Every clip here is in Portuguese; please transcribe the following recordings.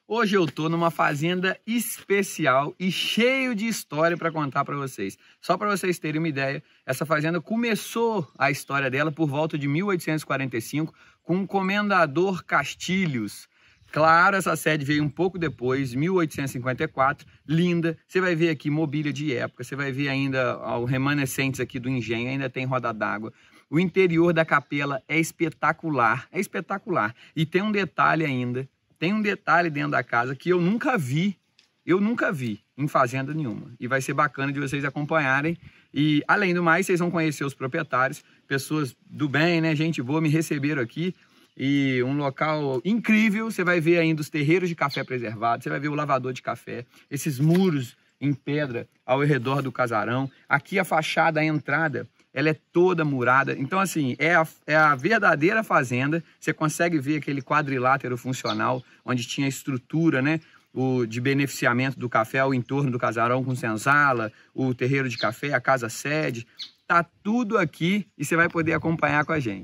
Hoje eu tô numa fazenda especial e cheio de história para contar para vocês. Só para vocês terem uma ideia, essa fazenda começou a história dela por volta de 1845 com o comendador Castilhos. Claro, essa sede veio um pouco depois, 1854, linda. Você vai ver aqui mobília de época, você vai ver ainda os remanescentes aqui do engenho, ainda tem roda d'água. O interior da capela é espetacular, E tem um detalhe ainda, tem um detalhe dentro da casa que eu nunca vi em fazenda nenhuma. E vai ser bacana de vocês acompanharem. E, além do mais, vocês vão conhecer os proprietários, pessoas do bem, né? Gente boa, me receberam aqui. E um local incrível, você vai ver ainda os terreiros de café preservados, você vai ver o lavador de café, esses muros em pedra ao redor do casarão. Aqui a fachada, a entrada, ela é toda murada. Então, assim, é a verdadeira fazenda. Você consegue ver aquele quadrilátero funcional, onde tinha estrutura, né? De beneficiamento do café ao entorno do casarão com senzala, o terreiro de café, a casa sede. Tá tudo aqui e você vai poder acompanhar com a gente.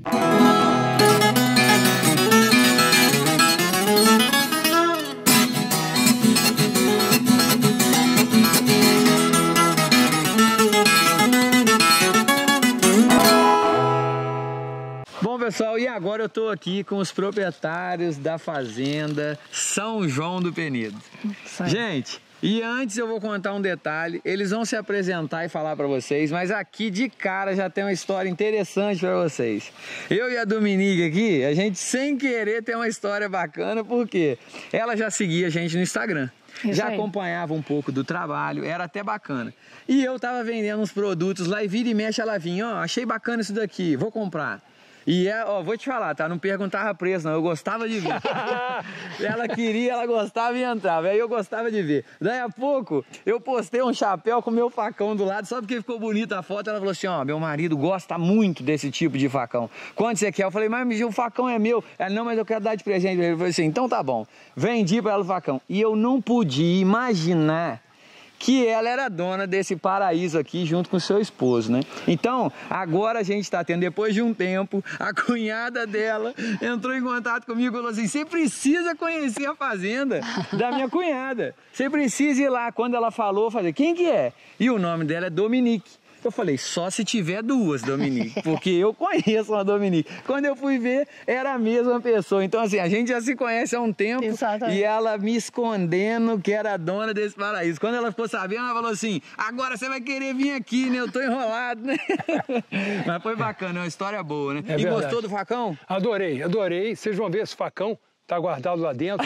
Bom, pessoal, e agora eu tô aqui com os proprietários da fazenda São João do Penedo. Gente, e antes eu vou contar um detalhe, eles vão se apresentar e falar para vocês, mas aqui de cara já tem uma história interessante para vocês. Eu e a Dominique aqui, a gente sem querer tem uma história bacana, porque ela já seguia a gente no Instagram. Já acompanhava um pouco do trabalho, era até bacana. E eu tava vendendo uns produtos lá e vira e mexe ela vinha, ó, achei bacana isso daqui, vou comprar. E, ó, vou te falar, tá? Não perguntava preço, não. Eu gostava de ver. Ela queria, ela gostava e entrava. Aí eu gostava de ver. Daí a pouco, eu postei um chapéu com o meu facão do lado, só porque ficou bonita a foto. Ela falou assim, ó, meu marido gosta muito desse tipo de facão. Quanto você quer? Eu falei, mas o facão é meu. Ela, não, mas eu quero dar de presente. Ele falou assim, então tá bom. Vendi pra ela o facão. E eu não podia imaginar que ela era dona desse paraíso aqui junto com o seu esposo, né? Então, agora a gente está tendo, depois de um tempo, a cunhada dela entrou em contato comigo e falou assim, você precisa conhecer a fazenda da minha cunhada, você precisa ir lá. Quando ela falou, eu falei, quem que é? E o nome dela é Dominique. Eu falei, só se tiver duas, Dominique, porque eu conheço uma Dominique. Quando eu fui ver, era a mesma pessoa. Então, assim, a gente já se conhece há um tempo. Exatamente. E ela me escondendo que era a dona desse paraíso. Quando ela ficou sabendo, ela falou assim, agora você vai querer vir aqui, né? Eu tô enrolado, né? Mas foi bacana, é uma história boa, né? E gostou do facão? Adorei, adorei. Vocês vão ver esse facão. Tá guardado lá dentro.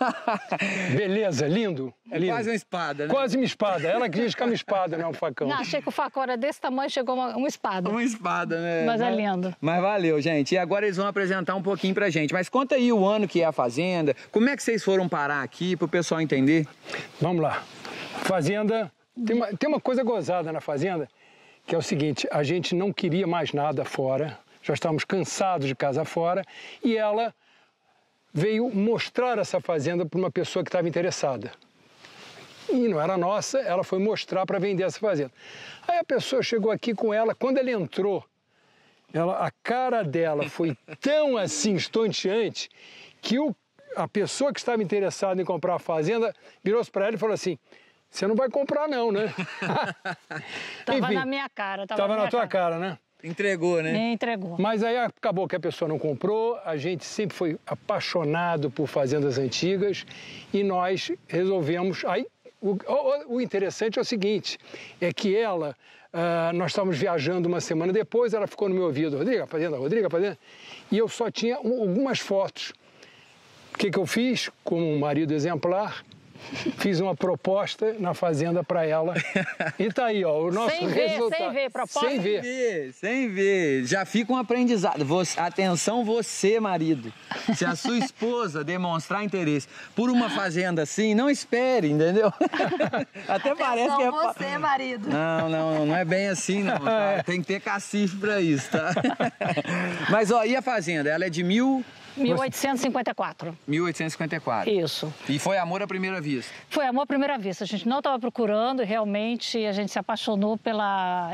Beleza, lindo. É lindo. Quase uma espada, né? Quase uma espada. Ela quis que é uma espada, não é um facão. Não, achei que o facão era desse tamanho, chegou uma espada. Uma espada, né? Mas é lindo. Mas valeu, gente. E agora eles vão apresentar um pouquinho pra gente. Mas conta aí o ano que é a fazenda. Como é que vocês foram parar aqui, pro pessoal entender? Vamos lá. Fazenda... Tem uma coisa gozada na fazenda, que é o seguinte, a gente não queria mais nada fora. Já estávamos cansados de casa fora. E ela veio mostrar essa fazenda para uma pessoa que estava interessada. E não era nossa, ela foi mostrar para vender essa fazenda. Aí a pessoa chegou aqui com ela, quando ela entrou, a cara dela foi tão assim estonteante que a pessoa que estava interessada em comprar a fazenda virou-se para ela e falou assim, você não vai comprar não, né? Tava na minha cara. Tava na tua cara, né? Entregou, né? Me entregou. Mas aí acabou que a pessoa não comprou, a gente sempre foi apaixonado por fazendas antigas e nós resolvemos... Aí, o interessante é o seguinte, é que nós estávamos viajando uma semana depois, ela ficou no meu ouvido, Rodrigo, a fazenda, e eu só tinha algumas fotos. O que eu fiz, como um marido exemplar? Fiz uma proposta na fazenda para ela e tá aí, ó, o nosso resultado. Sem ver, proposta? Sem ver. Já fica um aprendizado. Atenção você, marido. Se a sua esposa demonstrar interesse por uma fazenda assim, não espere, entendeu? Até parece que é... você, marido. Não é bem assim, não. Tá? Tem que ter cacife para isso, tá? Mas, ó, e a fazenda? Ela é de 1854. 1854. Isso. E foi amor à primeira vista? Foi amor à primeira vista. A gente não estava procurando e realmente a gente se apaixonou pela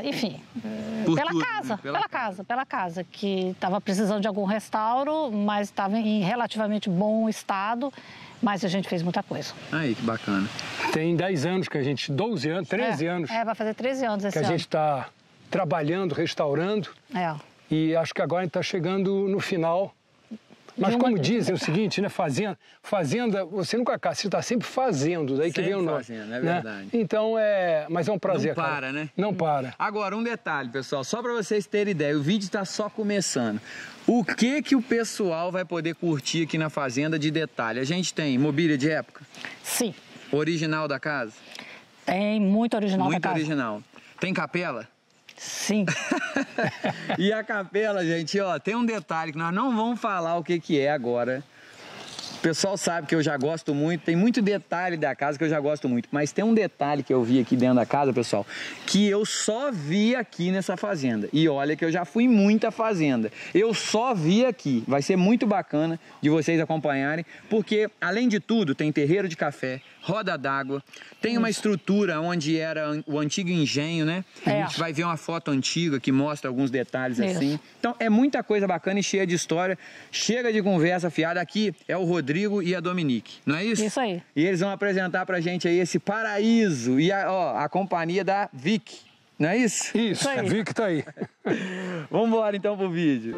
casa, que estava precisando de algum restauro, mas estava em relativamente bom estado. mas a gente fez muita coisa. Aí, que bacana. Tem 10 anos que a gente, 12 anos, 13 anos. Vai fazer 13 anos esse que ano. a gente está trabalhando, restaurando. E acho que agora a gente está chegando no final. Mas como dizem o seguinte, né? Fazenda, você nunca casa, você está sempre fazendo, daí que vem o nome. Fazenda, é verdade. Né? Então mas é um prazer, Não para, cara. né? Não para. Agora, um detalhe, pessoal, só para vocês terem ideia, o vídeo está só começando. O que o pessoal vai poder curtir aqui na fazenda de detalhe? A gente tem mobília de época? Sim. Original da casa? Tem muito original da casa. Muito original. Tem capela? Sim. E a capela, gente, ó, tem um detalhe que nós não vamos falar o que é agora. O pessoal sabe que eu já gosto muito, tem muito detalhe da casa que eu já gosto muito, mas tem um detalhe que eu vi aqui dentro da casa, pessoal, que eu só vi aqui nessa fazenda. E olha que eu já fui em muita fazenda. Eu só vi aqui. Vai ser muito bacana de vocês acompanharem, porque além de tudo, tem terreiro de café, roda d'água, tem uma estrutura onde era o antigo engenho, né? A gente vai ver uma foto antiga que mostra alguns detalhes assim. Então é muita coisa bacana e cheia de história. Chega de conversa fiada. Aqui é o Rodrigo e a Dominique, não é isso? Isso aí. E eles vão apresentar pra gente aí esse paraíso e a companhia da Vic, não é isso? Isso, a Vic tá aí. Vamos embora então pro vídeo.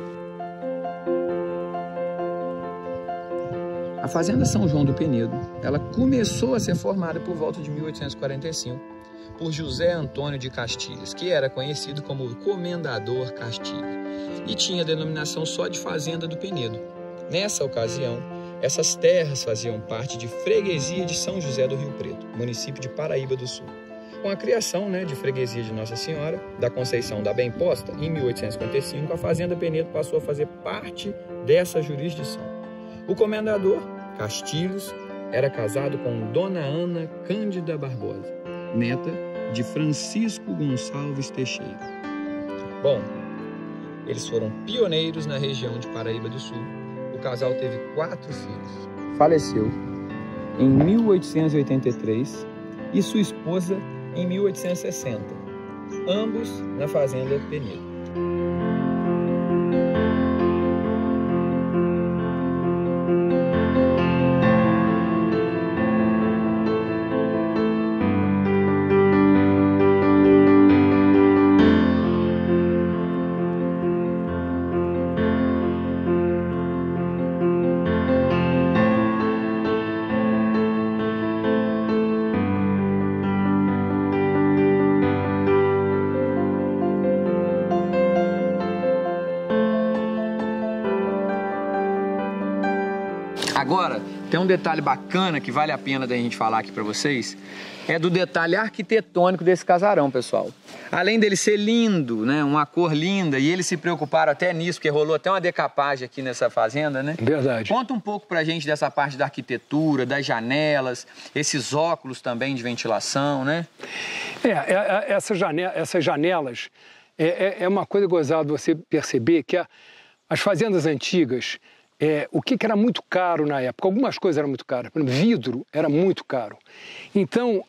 A Fazenda São João do Penedo, ela começou a ser formada por volta de 1845 por José Antônio de Castilhos, que era conhecido como Comendador Castilho, e tinha a denominação só de Fazenda do Penedo. Nessa ocasião, essas terras faziam parte de freguesia de São José do Rio Preto, município de Paraíba do Sul. Com a criação de freguesia de Nossa Senhora da Conceição da Bem Posta, em 1855, a Fazenda Penedo passou a fazer parte dessa jurisdição. O comendador Castilhos era casado com Dona Ana Cândida Barbosa, neta de Francisco Gonçalves Teixeira. Bom, eles foram pioneiros na região de Paraíba do Sul. O casal teve 4 filhos. Faleceu em 1883 e sua esposa em 1860, ambos na Fazenda Penedo. Agora, tem um detalhe bacana que vale a pena da gente falar aqui para vocês, é do detalhe arquitetônico desse casarão, pessoal. Além dele ser lindo, né, uma cor linda, e eles se preocuparam até nisso, porque rolou até uma decapagem aqui nessa fazenda, né? Verdade. Conta um pouco pra gente dessa parte da arquitetura, das janelas, esses óculos também de ventilação, né? Essas janelas, é uma coisa gozada você perceber que as fazendas antigas, o que era muito caro na época? Algumas coisas eram muito caras. Por exemplo, vidro era muito caro. Então,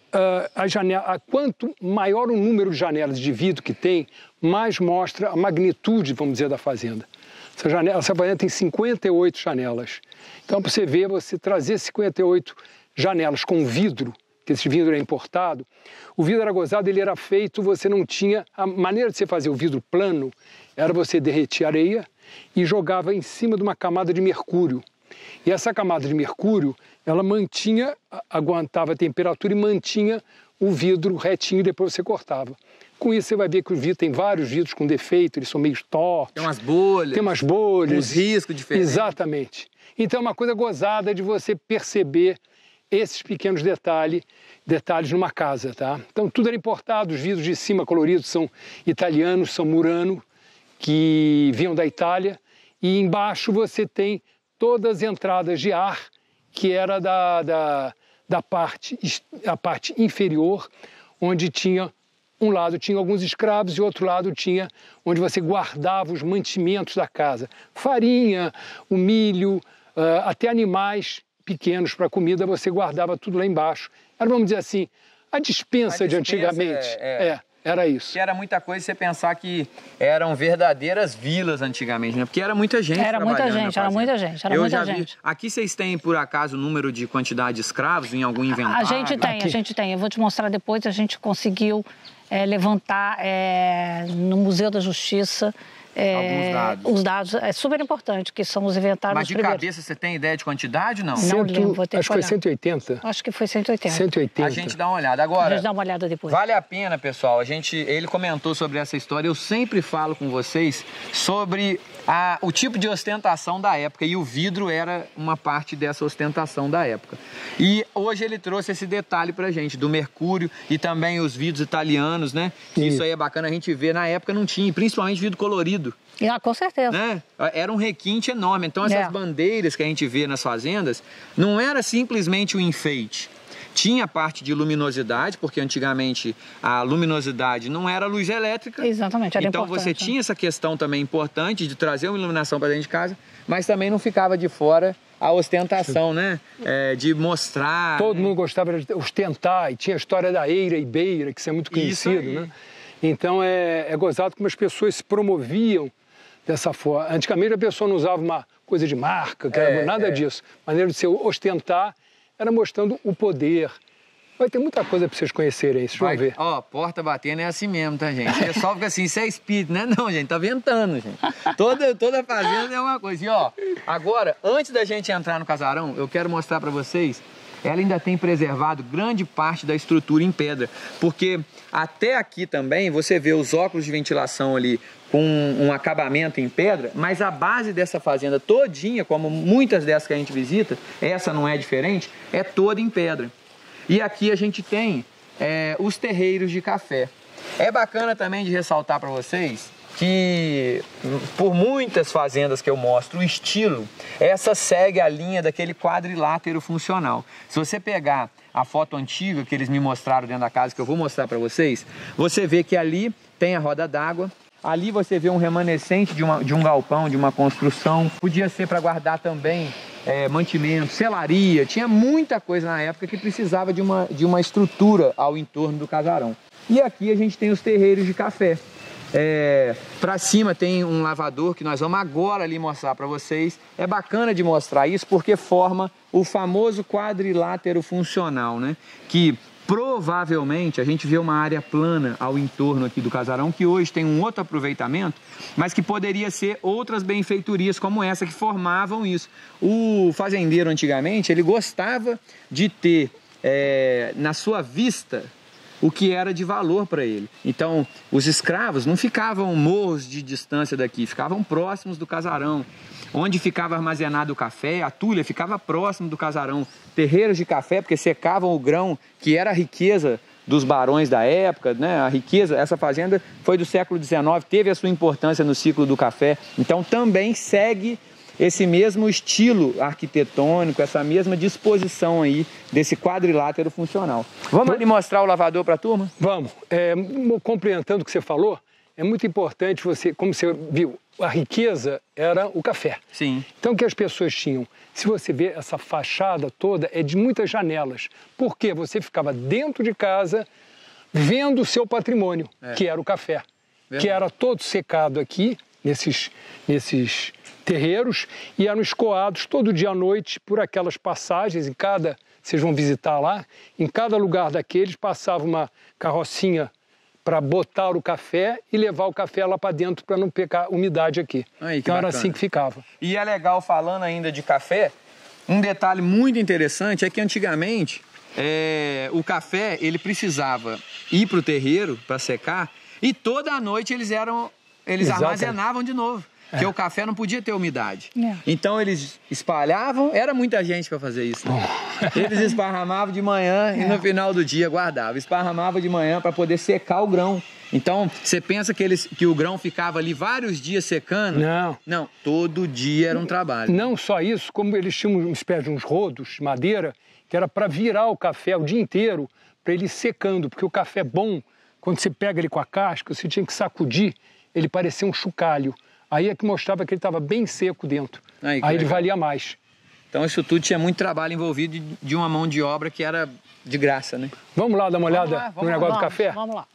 quanto maior o número de janelas de vidro que tem, mais mostra a magnitude, vamos dizer, da fazenda. Essa fazenda tem 58 janelas. Então, para você ver, você trazer 58 janelas com vidro, que esse vidro é importado, o vidro era gozado, ele era feito, você não tinha... A maneira de você fazer o vidro plano era você derreter areia e jogava em cima de uma camada de mercúrio. E essa camada de mercúrio, ela aguentava a temperatura e mantinha o vidro retinho e depois você cortava. Com isso você vai ver que o vidro tem vários vidros com defeito, eles são meio tortos. Tem umas bolhas. Tem umas bolhas. Uns riscos diferentes. Exatamente. Então é uma coisa gozada de você perceber esses pequenos detalhes numa casa, tá? Então tudo era importado, os vidros de cima coloridos são italianos, são Murano, que vinham da Itália, e embaixo você tem todas as entradas de ar, que era a parte inferior, onde tinha, um lado tinha alguns escravos e outro lado tinha onde você guardava os mantimentos da casa. Farinha, o milho, até animais pequenos para comida, você guardava tudo lá embaixo. Era, vamos dizer assim, a dispensa de antigamente. Era isso. Que era muita coisa você pensar que eram verdadeiras vilas antigamente, né? Porque era muita gente Era muita gente, era muita gente, era muita gente. Aqui vocês têm, por acaso, o número de quantidade de escravos em algum inventário? A gente tem. Eu vou te mostrar depois, a gente conseguiu levantar no Museu da Justiça alguns dados. Os dados. É super importante, que são os inventários. Mas de cabeça você tem ideia de quantidade, não? Não lembro, vou ter acho que foi 180. Acho que foi 180. 180. A gente dá uma olhada. Agora, a gente dá uma olhada depois. Vale a pena, pessoal. Ele comentou sobre essa história. Eu sempre falo com vocês sobre o tipo de ostentação da época. E o vidro era uma parte dessa ostentação da época. E hoje ele trouxe esse detalhe pra gente, do mercúrio e também os vidros italianos, né? Isso aí é bacana a gente ver. Na época não tinha, principalmente vidro colorido. Com certeza. Né? Era um requinte enorme. Então essas bandeiras que a gente vê nas fazendas não era simplesmente um enfeite. Tinha parte de luminosidade, porque antigamente a luminosidade não era luz elétrica. Exatamente, era então importante. Você tinha essa questão também importante de trazer uma iluminação para dentro de casa, mas também não ficava de fora a ostentação, né? De mostrar... Todo mundo gostava de ostentar, e tinha a história da eira e beira, que isso é muito conhecido, né? Então é gozado como as pessoas se promoviam dessa forma. Antigamente a pessoa não usava uma coisa de marca, nada disso. A maneira de se ostentar era mostrando o poder. Vai ter muita coisa para vocês conhecerem, vocês vão ver. Ó, porta batendo é assim mesmo, tá, gente? O pessoal fica assim, isso é espírito, né? Não, gente, tá ventando, gente. Toda fazenda é uma coisa. E, ó, agora, antes da gente entrar no casarão, eu quero mostrar para vocês, ela ainda tem preservado grande parte da estrutura em pedra, porque até aqui também você vê os óculos de ventilação ali com um acabamento em pedra, mas a base dessa fazenda todinha, como muitas dessas que a gente visita, essa não é diferente, é toda em pedra. E aqui a gente tem os terreiros de café. É bacana também de ressaltar para vocês que por muitas fazendas que eu mostro o estilo, essa segue a linha daquele quadrilátero funcional. Se você pegar a foto antiga que eles me mostraram dentro da casa, que eu vou mostrar para vocês, você vê que ali tem a roda d'água, ali você vê um remanescente de um galpão, de uma construção, podia ser para guardar também mantimento, selaria, tinha muita coisa na época que precisava de uma estrutura ao entorno do casarão. E aqui a gente tem os terreiros de café. Para cima tem um lavador que nós vamos agora ali mostrar para vocês. É bacana de mostrar isso porque forma o famoso quadrilátero funcional, né? Que provavelmente a gente vê uma área plana ao entorno aqui do casarão, que hoje tem um outro aproveitamento, mas que poderia ser outras benfeitorias como essa que formavam isso. O fazendeiro antigamente, ele gostava de ter na sua vista o que era de valor para ele. Então, os escravos não ficavam morros de distância daqui, ficavam próximos do casarão. Onde ficava armazenado o café, a tulha ficava próximo do casarão. Terreiros de café, porque secavam o grão, que era a riqueza dos barões da época, né? A riqueza, essa fazenda foi do século XIX, teve a sua importância no ciclo do café. Então, também segue esse mesmo estilo arquitetônico, essa mesma disposição aí desse quadrilátero funcional. Vamos ali mostrar o lavador para a turma? Vamos. Complementando o que você falou, é muito importante como você viu, a riqueza era o café. Sim. Então, o que as pessoas tinham? Se você vê essa fachada toda, é de muitas janelas. Por quê? Você ficava dentro de casa vendo o seu patrimônio, que era o café. Que era todo secado aqui, nesses terreiros, e eram escoados todo dia à noite por aquelas passagens, vocês vão visitar lá, em cada lugar daqueles passava uma carrocinha para botar o café e levar o café lá para dentro para não pegar umidade aqui. Então era assim que ficava. E é legal, falando ainda de café, um detalhe muito interessante é que antigamente o café ele precisava ir para o terreiro para secar e toda a noite eles armazenavam de novo. Porque o café não podia ter umidade. Então eles espalhavam, era muita gente para fazer isso. Né? Eles esparramavam de manhã e no final do dia guardavam. Esparramavam de manhã para poder secar o grão. Então, você pensa que o grão ficava ali vários dias secando? Não, todo dia era um trabalho. Não só isso, como eles tinham uma espécie de uns rodos de madeira, que era para virar o café o dia inteiro, para ele ir secando. Porque o café bom, quando você pega ele com a casca, você tinha que sacudir, ele parecia um chocalho. Aí é que mostrava que ele estava bem seco dentro. Aí ele valia mais. Então isso tudo tinha muito trabalho envolvido de uma mão de obra que era de graça, né? Vamos lá dar uma olhada no negócio do café? Vamos lá.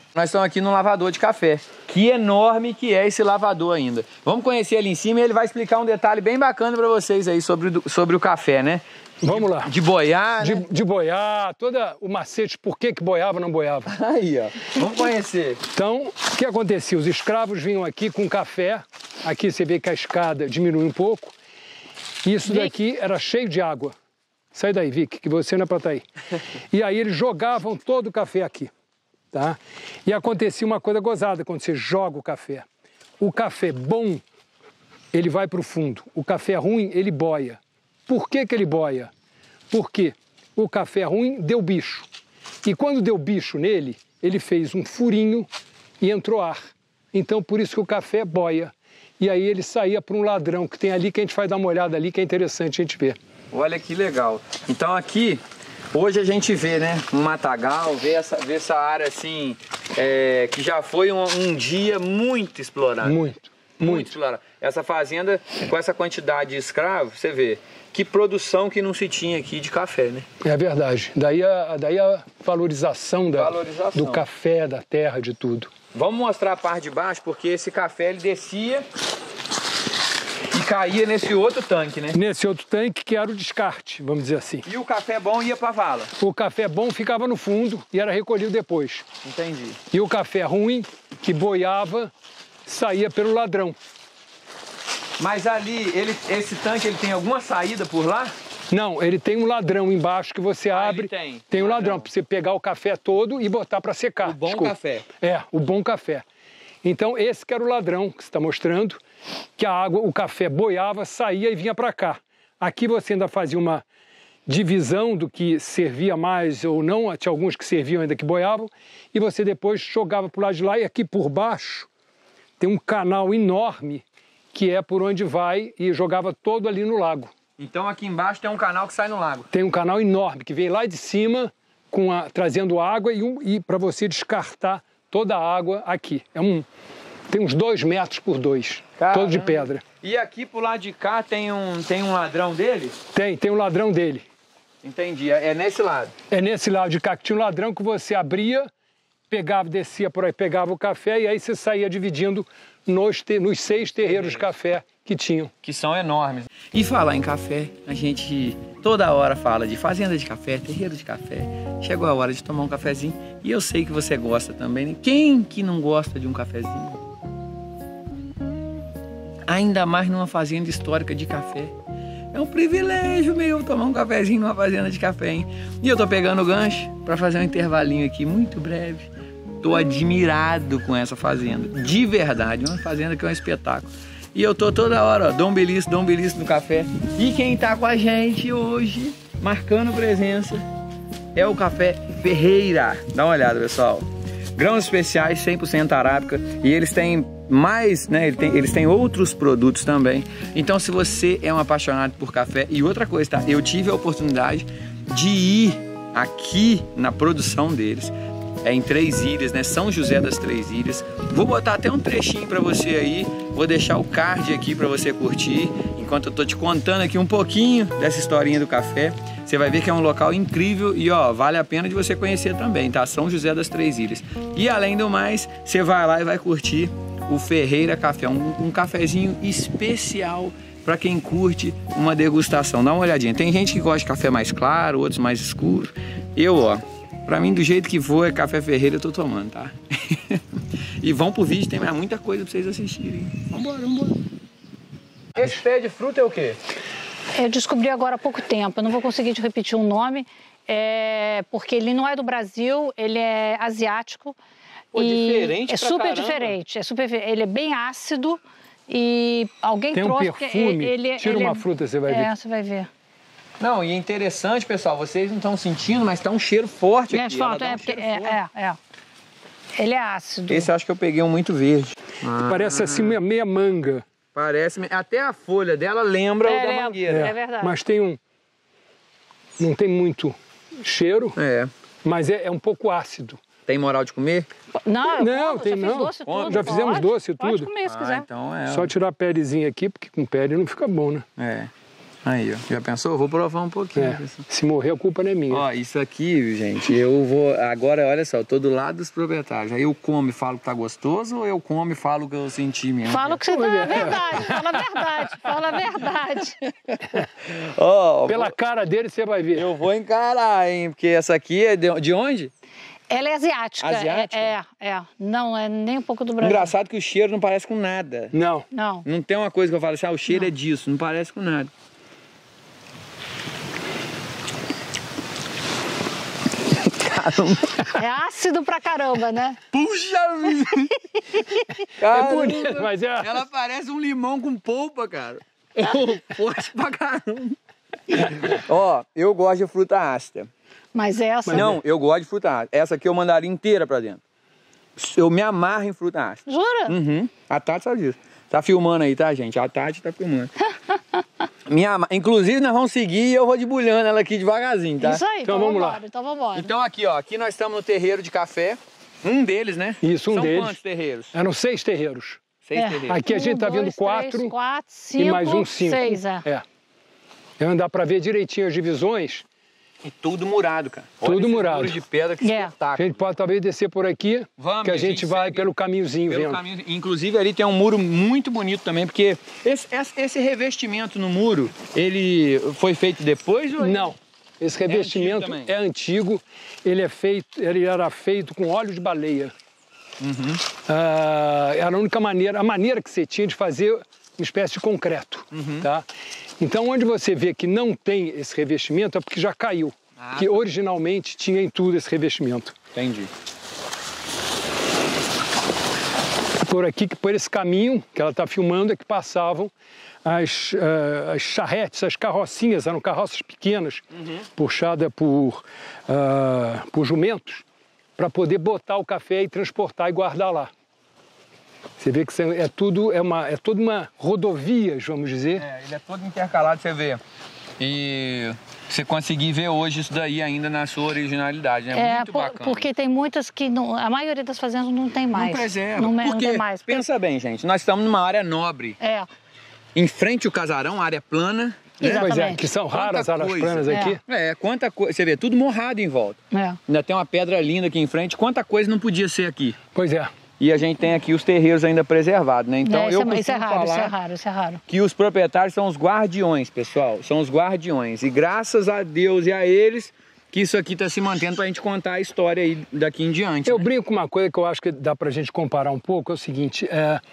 Nós estamos aqui no lavador de café. Que enorme que é esse lavador ainda. Vamos conhecer ele em cima e ele vai explicar um detalhe bem bacana para vocês aí sobre o café, né? Vamos lá. De boiar, né? De boiar, todo o macete, por que boiava ou não boiava. Aí, ó. Vamos conhecer. Então, o que acontecia? Os escravos vinham aqui com café. Aqui você vê que a escada diminui um pouco. Isso daqui era cheio de água. Sai daí, Vic, que você não é para estar aí. E aí eles jogavam todo o café aqui, tá? E acontecia uma coisa gozada quando você joga o café. O café bom, ele vai para o fundo. O café ruim, ele boia. Por que ele boia? Porque o café ruim deu bicho. E quando deu bicho nele, ele fez um furinho e entrou ar. Então, por isso que o café boia. E aí ele saía para um ladrão que tem ali, que a gente vai dar uma olhada ali, que é interessante a gente ver. Olha que legal. Então aqui, hoje a gente vê, né, um matagal, vê essa área assim, que já foi um dia muito explorado. Muito explorado. Essa fazenda, com essa quantidade de escravos, você vê, que produção que não se tinha aqui de café, né? É verdade. Daí a valorização do café, da terra, de tudo. Vamos mostrar a parte de baixo, porque esse café ele descia e caía nesse outro tanque, né? Nesse outro tanque que era o descarte, vamos dizer assim. E o café bom ia para a vala? O café bom ficava no fundo e era recolhido depois. Entendi. E o café ruim, que boiava, saía pelo ladrão. Mas ali, esse tanque, ele tem alguma saída por lá? Não, ele tem um ladrão embaixo que você abre. Tem um ladrão para você pegar o café todo e botar para secar. O bom café. É, o bom café. Então esse que era o ladrão que você está mostrando, que a água, o café boiava, saía e vinha para cá. Aqui você ainda fazia uma divisão do que servia mais ou não, tinha alguns que serviam ainda que boiavam, e você depois jogava para o lado de lá, e aqui por baixo tem um canal enorme que é por onde vai e jogava todo ali no lago. Então aqui embaixo tem um canal que sai no lago. Tem um canal enorme que vem lá de cima trazendo água e para você descartar toda a água aqui. Tem uns 2 metros por 2, todo de pedra. E aqui pro lado de cá tem um ladrão dele? Tem um ladrão dele. Entendi, é nesse lado. É nesse lado de cá que tinha um ladrão que você abria, pegava, descia por aí, pegava o café e aí você saía dividindo nos 6 terreiros de café que tinham. Que são enormes. E falar em café, a gente toda hora fala de fazenda de café, terreiro de café. Chegou a hora de tomar um cafezinho e eu sei que você gosta também, né? Quem que não gosta de um cafezinho? Ainda mais numa fazenda histórica de café. É um privilégio meu tomar um cafezinho numa fazenda de café, hein? E eu tô pegando o gancho para fazer um intervalinho aqui muito breve. Tô admirado com essa fazenda, de verdade, uma fazenda que é um espetáculo. E eu tô toda hora, ó, dom belisco no café. E quem tá com a gente hoje, marcando presença, é o Café Ferreira. Dá uma olhada, pessoal. Grãos especiais, 100% arábica, e eles têm mais, né, eles têm outros produtos também. Então, se você é um apaixonado por café, e outra coisa, tá? Eu tive a oportunidade de ir aqui na produção deles. É em 3 ilhas, né? São José das 3 Ilhas. Vou botar até um trechinho para você aí. Vou deixar o card aqui para você curtir. Enquanto eu tô te contando aqui um pouquinho dessa historinha do café. Você vai ver que é um local incrível e, ó, vale a pena de você conhecer também, tá? São José das 3 Ilhas. E além do mais, você vai lá e vai curtir o Ferreira Café. Um cafezinho especial para quem curte uma degustação. Dá uma olhadinha. Tem gente que gosta de café mais claro, outros mais escuro. Eu, ó, pra mim, do jeito que for, é Café Ferreira, eu tô tomando, tá? E vão pro vídeo, tem mais muita coisa pra vocês assistirem. Vambora. Esse pé de fruta é o quê? Eu descobri agora há pouco tempo, eu não vou conseguir te repetir o nome, porque ele não é do Brasil, ele é asiático. Pô, diferente é super diferente, ele é bem ácido e alguém tem trouxe... Tem um perfume, tira uma fruta, você vai ver. Você vai ver. Não, e é interessante, pessoal, vocês não estão sentindo, mas tá um cheiro forte aqui. Ele é ácido. Esse eu acho que eu peguei um muito verde. Parece assim meia manga. Parece, até a folha dela lembra o da mangueira. É verdade. Mas não tem muito cheiro, mas é um pouco ácido. Tem moral de comer? Não, já fizemos doce e tudo. Pode comer se quiser. Então Só tirar a pelezinha aqui, porque com pele não fica bom, né? Aí, ó. Já pensou? Vou provar um pouquinho. Se morrer, a culpa não é minha. Ó, isso aqui, gente, eu vou... Agora, olha só, eu tô do lado dos proprietários. Aí eu como e falo que tá gostoso ou eu como e falo que eu senti mesmo? Fala que você tá na verdade. Fala a verdade. Fala a verdade. Ó, Pela cara dele, você vai ver. eu vou encarar, hein? Porque essa aqui é de onde? Ela é asiática. Asiática? Não, é nem um pouco do Brasil. Engraçado que o cheiro não parece com nada. Não. Não. Não tem uma coisa que eu falo assim, o cheiro é disso. Não parece com nada. É ácido pra caramba, né? Puxa vida! É bonito, mas é... Ela parece um limão com polpa, cara. Forte pra caramba. Ó, eu gosto de fruta ácida. Mas essa... Não, eu gosto de fruta ácida. Essa aqui eu mandaria inteira pra dentro. Eu me amarro em fruta ácida. Jura? Uhum. A Tati sabe disso. Tá filmando aí, tá, gente? A Tati tá filmando. Inclusive, nós vamos seguir e eu vou debulhando ela aqui devagarzinho, tá? Isso aí, então vamos lá. Então vamos embora. Então aqui, ó. Aqui nós estamos no terreiro de café. Um deles, né? Isso, São deles. quantos terreiros? Eram 6 terreiros. 6 terreiros. Aqui a gente tá vendo 4 3, 4, 5, e mais um 5. 6, Então dá pra ver direitinho as divisões. E tudo murado, cara. Tudo Olha esses murado. muros de pedra, que A espetáculo. gente pode talvez descer por aqui, Vamos, que a gente vai segue pelo caminhozinho pelo vendo. caminho. Inclusive ali tem um muro muito bonito também, porque esse revestimento no muro, ele foi feito depois? Ou... Não, esse revestimento antigo é antigo, ele era feito com óleo de baleia. Era a única maneira, a maneira que você tinha de fazer uma espécie de concreto, tá? Então onde você vê que não tem esse revestimento é porque já caiu. Que originalmente tinha em tudo esse revestimento. Entendi. Por aqui, por esse caminho que ela está filmando, é que passavam as charretes, as carrocinhas, eram carroças pequenas, puxadas por jumentos, para poder botar o café e transportar e guardar lá. Você vê que é toda uma rodovia, vamos dizer. Ele é todo intercalado, você vê. E você conseguir ver hoje isso daí ainda na sua originalidade, né? Muito bacana. Porque tem muitas que a maioria das fazendas não tem mais. Não preserva. Não tem mais. Pensa bem, gente, nós estamos numa área nobre. Em frente ao casarão, área plana. Né? Pois é, que são raras as áreas planas aqui. Quanta coisa. Você vê, tudo morrado em volta. Ainda tem uma pedra linda aqui em frente. Quanta coisa não podia ser aqui. Pois é. E a gente tem aqui os terreiros ainda preservados, né? Então isso é raro. Que os proprietários são os guardiões, pessoal. São os guardiões. E graças a Deus e a eles que isso aqui está se mantendo para a gente contar a história aí daqui em diante. Eu brinco com uma coisa que eu acho que dá para a gente comparar um pouco, é o seguinte,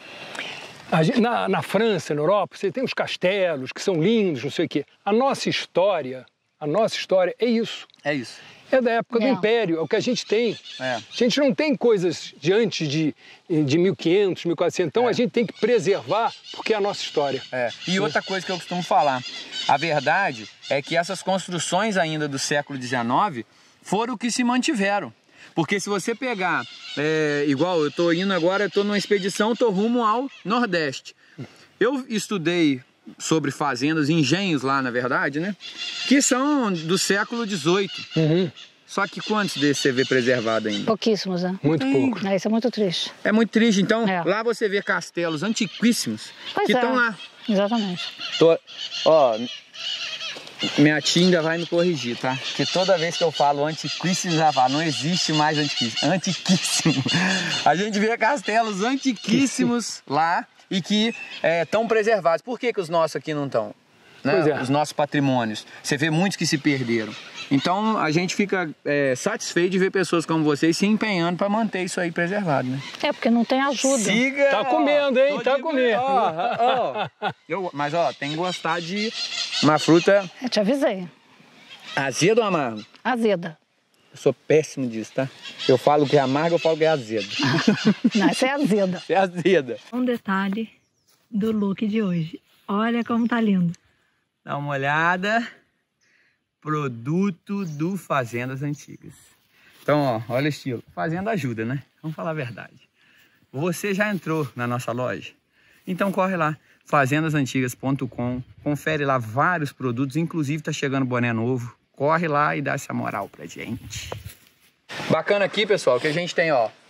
na França, na Europa, você tem os castelos que são lindos, não sei o quê. A nossa história é isso. É isso. É da época do Império, é o que a gente tem. A gente não tem coisas de antes de 1500, 1400, então a gente tem que preservar porque é a nossa história. E outra coisa que eu costumo falar, a verdade é que essas construções ainda do século XIX foram o que se mantiveram. Porque se você pegar, igual eu estou indo agora, eu estou numa expedição, estou rumo ao Nordeste. Eu estudei sobre fazendas, engenhos lá, na verdade, né? Que são do século XVIII. Só que quantos desses você vê preservado ainda? Pouquíssimos, né? Muito poucos. Isso é muito triste. É muito triste. Então, lá você vê castelos antiquíssimos que estão lá. Exatamente. Ó, minha tia ainda vai me corrigir, tá? Porque toda vez que eu falo antiquíssimo, já falo, não existe mais antiquíssimo. Antiquíssimo. A gente vê castelos antiquíssimos lá e que estão preservados. Por que os nossos aqui não estão? Né? Os nossos patrimônios. Você vê muitos que se perderam. Então a gente fica satisfeito de ver pessoas como vocês se empenhando para manter isso aí preservado, né? Porque não tem ajuda. Siga! Tá comendo, hein? Tá comendo. Mas tem que gostar de uma fruta... Eu te avisei. Azeda ou amargo? Azeda. Eu sou péssimo disso, tá? Eu falo que é amargo, eu falo que é azedo. Não, isso é azeda. É azeda. Um detalhe do look de hoje. Olha como tá lindo. Dá uma olhada. Produto do Fazendas Antigas. Então, olha o estilo. Fazenda ajuda, né? Vamos falar a verdade. Você já entrou na nossa loja? Então corre lá, fazendasantigas.com. Confere lá vários produtos, inclusive tá chegando boné novo. Corre lá e dá essa moral pra gente. Bacana aqui, pessoal, que a gente tem,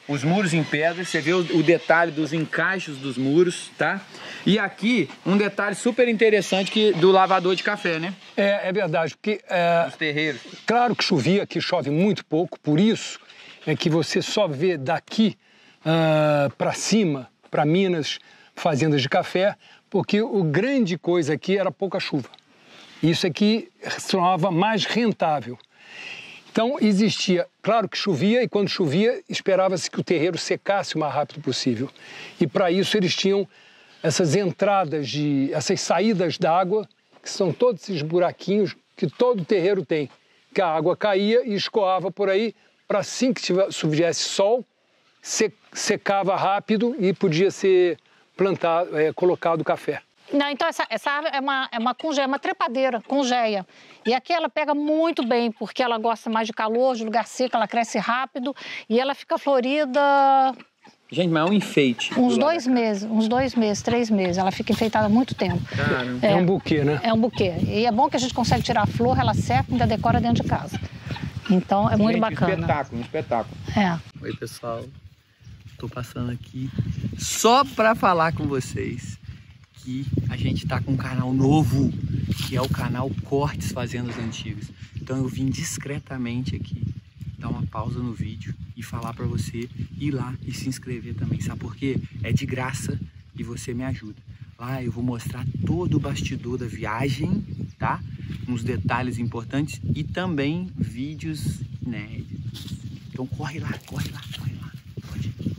os muros em pedra, você vê o detalhe dos encaixes dos muros, tá? E aqui, um detalhe super interessante do lavador de café, né? É verdade, porque... Os terreiros. Claro que chovia, aqui chove muito pouco, por isso é que você só vê daqui para cima, para Minas, fazendas de café, porque o grande coisa aqui era pouca chuva. Isso aqui se tornava mais rentável. Então existia, claro que chovia, e quando chovia esperava-se que o terreiro secasse o mais rápido possível. E para isso eles tinham essas entradas, essas saídas d'água, que são todos esses buraquinhos que todo terreiro tem, que a água caía e escoava por aí, para assim que viesse sol, secava rápido e podia ser plantado, colocado café. Não, então essa árvore é uma trepadeira, congeia. E aqui ela pega muito bem, porque ela gosta mais de calor, de lugar seco, ela cresce rápido e ela fica florida... Gente, mas é um enfeite. Uns 2 meses, 3 meses. Ela fica enfeitada há muito tempo. É um buquê, né? É um buquê. E é bom que a gente consegue tirar a flor, ela seca e ainda decora dentro de casa. Então é muito bacana. Um espetáculo. É. Oi, pessoal. Estou passando aqui só para falar com vocês que a gente está com um canal novo, que é o canal Cortes Fazendas Antigas. Então eu vim discretamente aqui dar uma pausa no vídeo e falar para você ir lá e se inscrever também. Sabe por quê? É de graça e você me ajuda. Lá eu vou mostrar todo o bastidor da viagem, tá? Uns detalhes importantes e também vídeos inéditos. Então corre lá, corre lá, corre lá. Pode ir.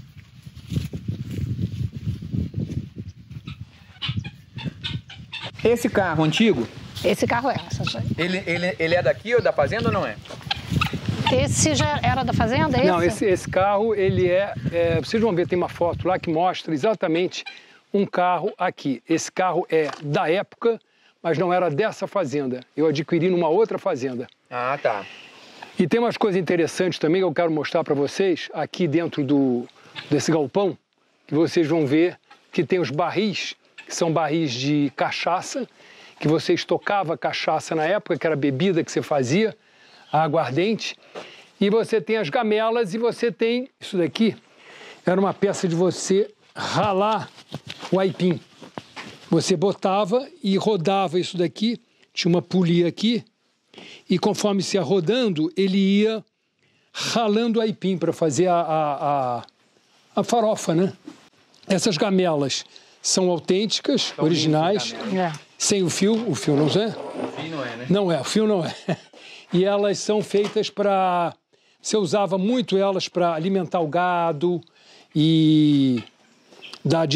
Esse carro antigo? Esse carro é. Ele é daqui ou da fazenda ou não é? Esse já era da fazenda, Não, esse carro, ele vocês vão ver, tem uma foto lá que mostra exatamente um carro aqui. Esse carro é da época, mas não era dessa fazenda. Eu adquiri numa outra fazenda. Ah, tá. E tem umas coisas interessantes também que eu quero mostrar para vocês, aqui dentro desse galpão, que vocês vão ver que tem os barris, que são barris de cachaça, que você estocava cachaça na época, que era a bebida que você fazia, a aguardente, e você tem as gamelas e você tem isso daqui, era uma peça de você ralar o aipim. Você botava e rodava isso daqui, tinha uma polia aqui, e conforme se ia rodando, ele ia ralando o aipim para fazer a farofa, né? Essas gamelas são autênticas, originais, sem o fio não é? O fio não é, né? Não é, o fio não é. E elas são feitas para... Você usava muito elas para alimentar o gado e dar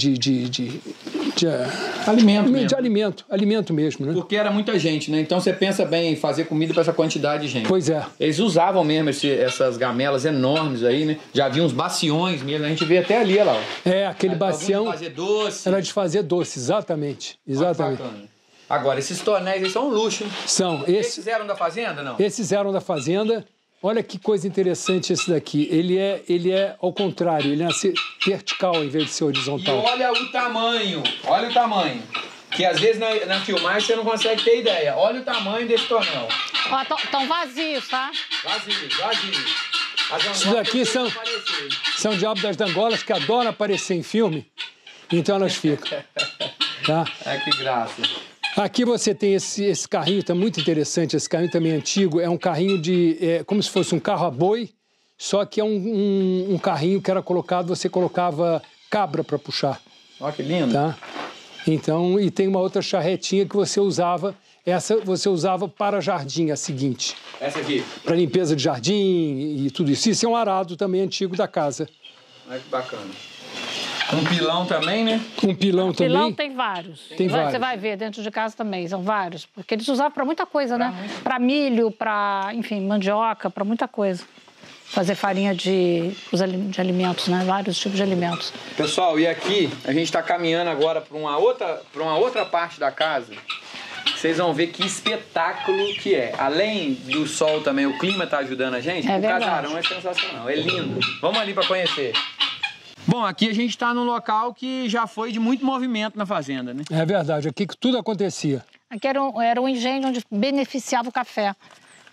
alimento mesmo. De alimento mesmo, né? Porque era muita gente, né? Então você pensa bem em fazer comida para essa quantidade de gente. Pois é. Eles usavam mesmo essas gamelas enormes aí, né? Já havia uns baciões mesmo, a gente vê até ali, olha lá. Ó. Aquele bacião... De fazer doce. Era de fazer doce, exatamente. Exatamente. Agora, esses tonéis aí são um luxo, hein? São. Esses eram da fazenda, não? Esses eram da fazenda. Olha que coisa interessante esse daqui. Ele é ao contrário, ele nasce vertical em vez de ser horizontal. E olha o tamanho, que às vezes na filmagem você não consegue ter ideia. Olha o tamanho desse tonel. Ó, tão vazios, tá? Vazio. Isso daqui são diabos das dangolas que adoram aparecer em filme, então elas ficam. Tá? Que graça. Aqui você tem esse carrinho, tá muito interessante, esse carrinho também é antigo, é um carrinho como se fosse um carro a boi, só que é um carrinho que era colocado, você colocava cabra para puxar. Olha que lindo. Tá? Então, e tem uma outra charretinha que você usava, essa você usava para jardim, a seguinte. Essa aqui? Para limpeza de jardim e tudo isso. Isso é um arado também antigo da casa. Olha que bacana. Um pilão também, né? Um pilão também? Pilão tem vários. Você vai ver dentro de casa também, são vários. Porque eles usavam para muita coisa, né? Para milho, para, enfim, mandioca, para muita coisa. Fazer farinha de alimentos, né? Vários tipos de alimentos. Pessoal, e aqui a gente está caminhando agora para uma outra parte da casa. Vocês vão ver que espetáculo que é. Além do sol também, o clima está ajudando a gente. O casarão é sensacional, é lindo. Vamos ali para conhecer. Bom, aqui a gente está num local que já foi de muito movimento na fazenda, né? É verdade, aqui que tudo acontecia. Aqui era um engenho onde beneficiava o café.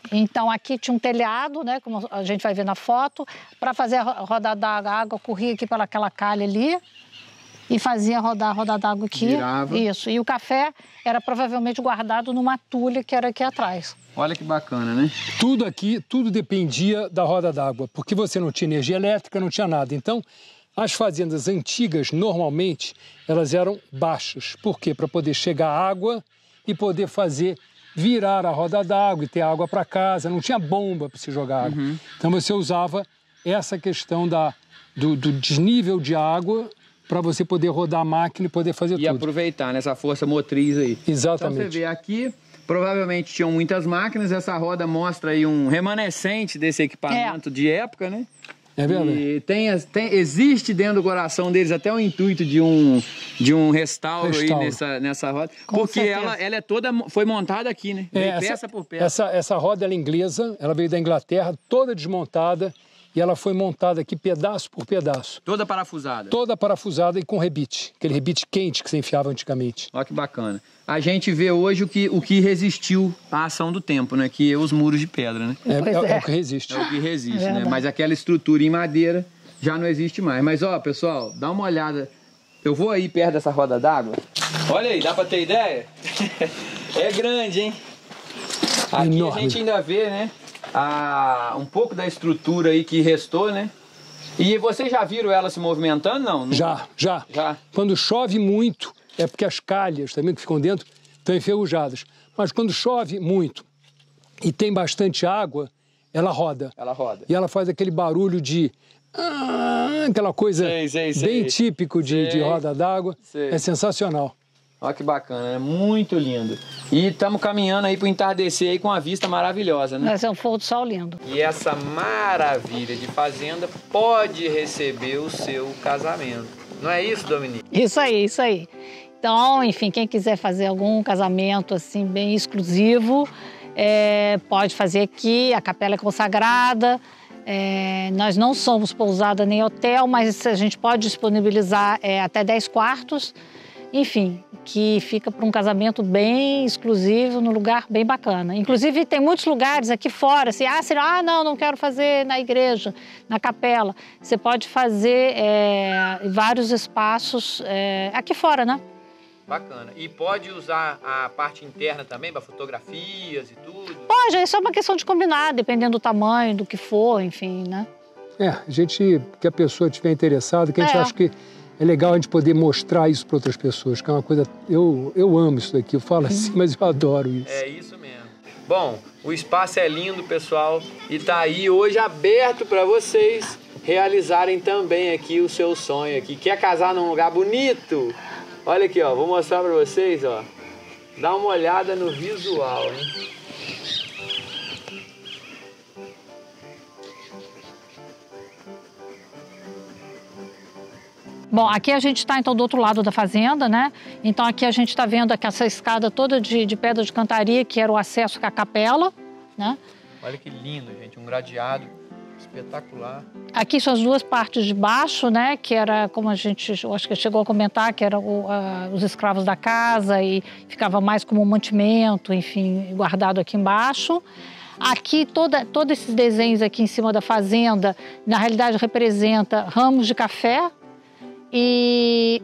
Então, aqui tinha um telhado, né, como a gente vai ver na foto. Para fazer a roda d'água, a água corria aqui pelaquela calha ali e fazia rodar a roda d'água aqui. Virava. Isso. E o café era provavelmente guardado numa tulha que era aqui atrás. Olha que bacana, né? Tudo aqui, tudo dependia da roda d'água, porque você não tinha energia elétrica, não tinha nada. Então, as fazendas antigas, normalmente, elas eram baixas. Por quê? Para poder chegar água e poder fazer virar a roda d'água e ter água para casa. Não tinha bomba para se jogar água. Então, você usava essa questão do desnível de água para você poder rodar a máquina e poder fazer tudo. E aproveitar nessa força motriz aí. Exatamente. Então, você vê aqui, provavelmente tinham muitas máquinas. Essa roda mostra aí um remanescente desse equipamento de época, né? É verdade. E existe dentro do coração deles até o intuito de um restauro aí nessa roda. Com porque certeza. ela é toda, foi montada aqui, né? Veio peça por peça. Essa roda ela é inglesa, ela veio da Inglaterra, toda desmontada, e ela foi montada aqui pedaço por pedaço. Toda parafusada. Toda parafusada e com rebite, aquele rebite quente que se enfiava antigamente. Olha que bacana. A gente vê hoje o que resistiu à ação do tempo, né? Que é os muros de pedra, né? É o que resiste. É o que resiste, né? Mas aquela estrutura em madeira já não existe mais. Mas, ó, pessoal, dá uma olhada. Eu vou aí perto dessa roda d'água. Olha aí, dá pra ter ideia? É grande, hein? Aqui enorme. A gente ainda vê, né? Um pouco da estrutura aí que restou, né? E vocês já viram ela se movimentando, não? Já. Quando chove muito, é porque as calhas também que ficam dentro estão enferrujadas. Mas quando chove muito e tem bastante água, ela roda. Ela roda. E ela faz aquele barulho de... aquela coisa bem típico de roda d'água. É sensacional. Olha que bacana, é muito lindo. E estamos caminhando aí para o entardecer aí com uma vista maravilhosa, né? Mas é um pôr do sol lindo. E essa maravilha de fazenda pode receber o seu casamento. Não é isso, Dominique? Isso aí. Então, enfim, quem quiser fazer algum casamento assim bem exclusivo, pode fazer aqui. A capela é consagrada. Nós não somos pousada nem hotel, mas a gente pode disponibilizar até 10 quartos. Enfim, que fica para um casamento bem exclusivo, num lugar bem bacana. Inclusive, tem muitos lugares aqui fora, assim, não quero fazer na igreja, na capela. Você pode fazer vários espaços aqui fora, né? Bacana. E pode usar a parte interna também, para fotografias e tudo? Pode, isso é uma questão de combinar, dependendo do tamanho, do que for, enfim, né? Que a pessoa estiver interessada, que a gente acha que é legal a gente poder mostrar isso para outras pessoas, que é uma coisa... Eu amo isso daqui, eu falo assim, mas eu adoro isso. É isso mesmo. Bom, o espaço é lindo, pessoal, e tá aí hoje aberto para vocês realizarem também aqui o seu sonho aqui. Quer casar num lugar bonito? Olha aqui, ó, vou mostrar para vocês, ó. Dá uma olhada no visual, hein? Bom, aqui a gente está, então, do outro lado da fazenda, né? Então, aqui a gente está vendo aqui essa escada toda de pedra de cantaria, que era o acesso à capela, né? Olha que lindo, gente, um gradeado espetacular. Aqui são as duas partes de baixo, né? Que era, como a gente, eu acho que chegou a comentar, que eram os escravos da casa e ficava mais como um mantimento, enfim, guardado aqui embaixo. Aqui, todos esses desenhos aqui em cima da fazenda, na realidade, representa ramos de café, e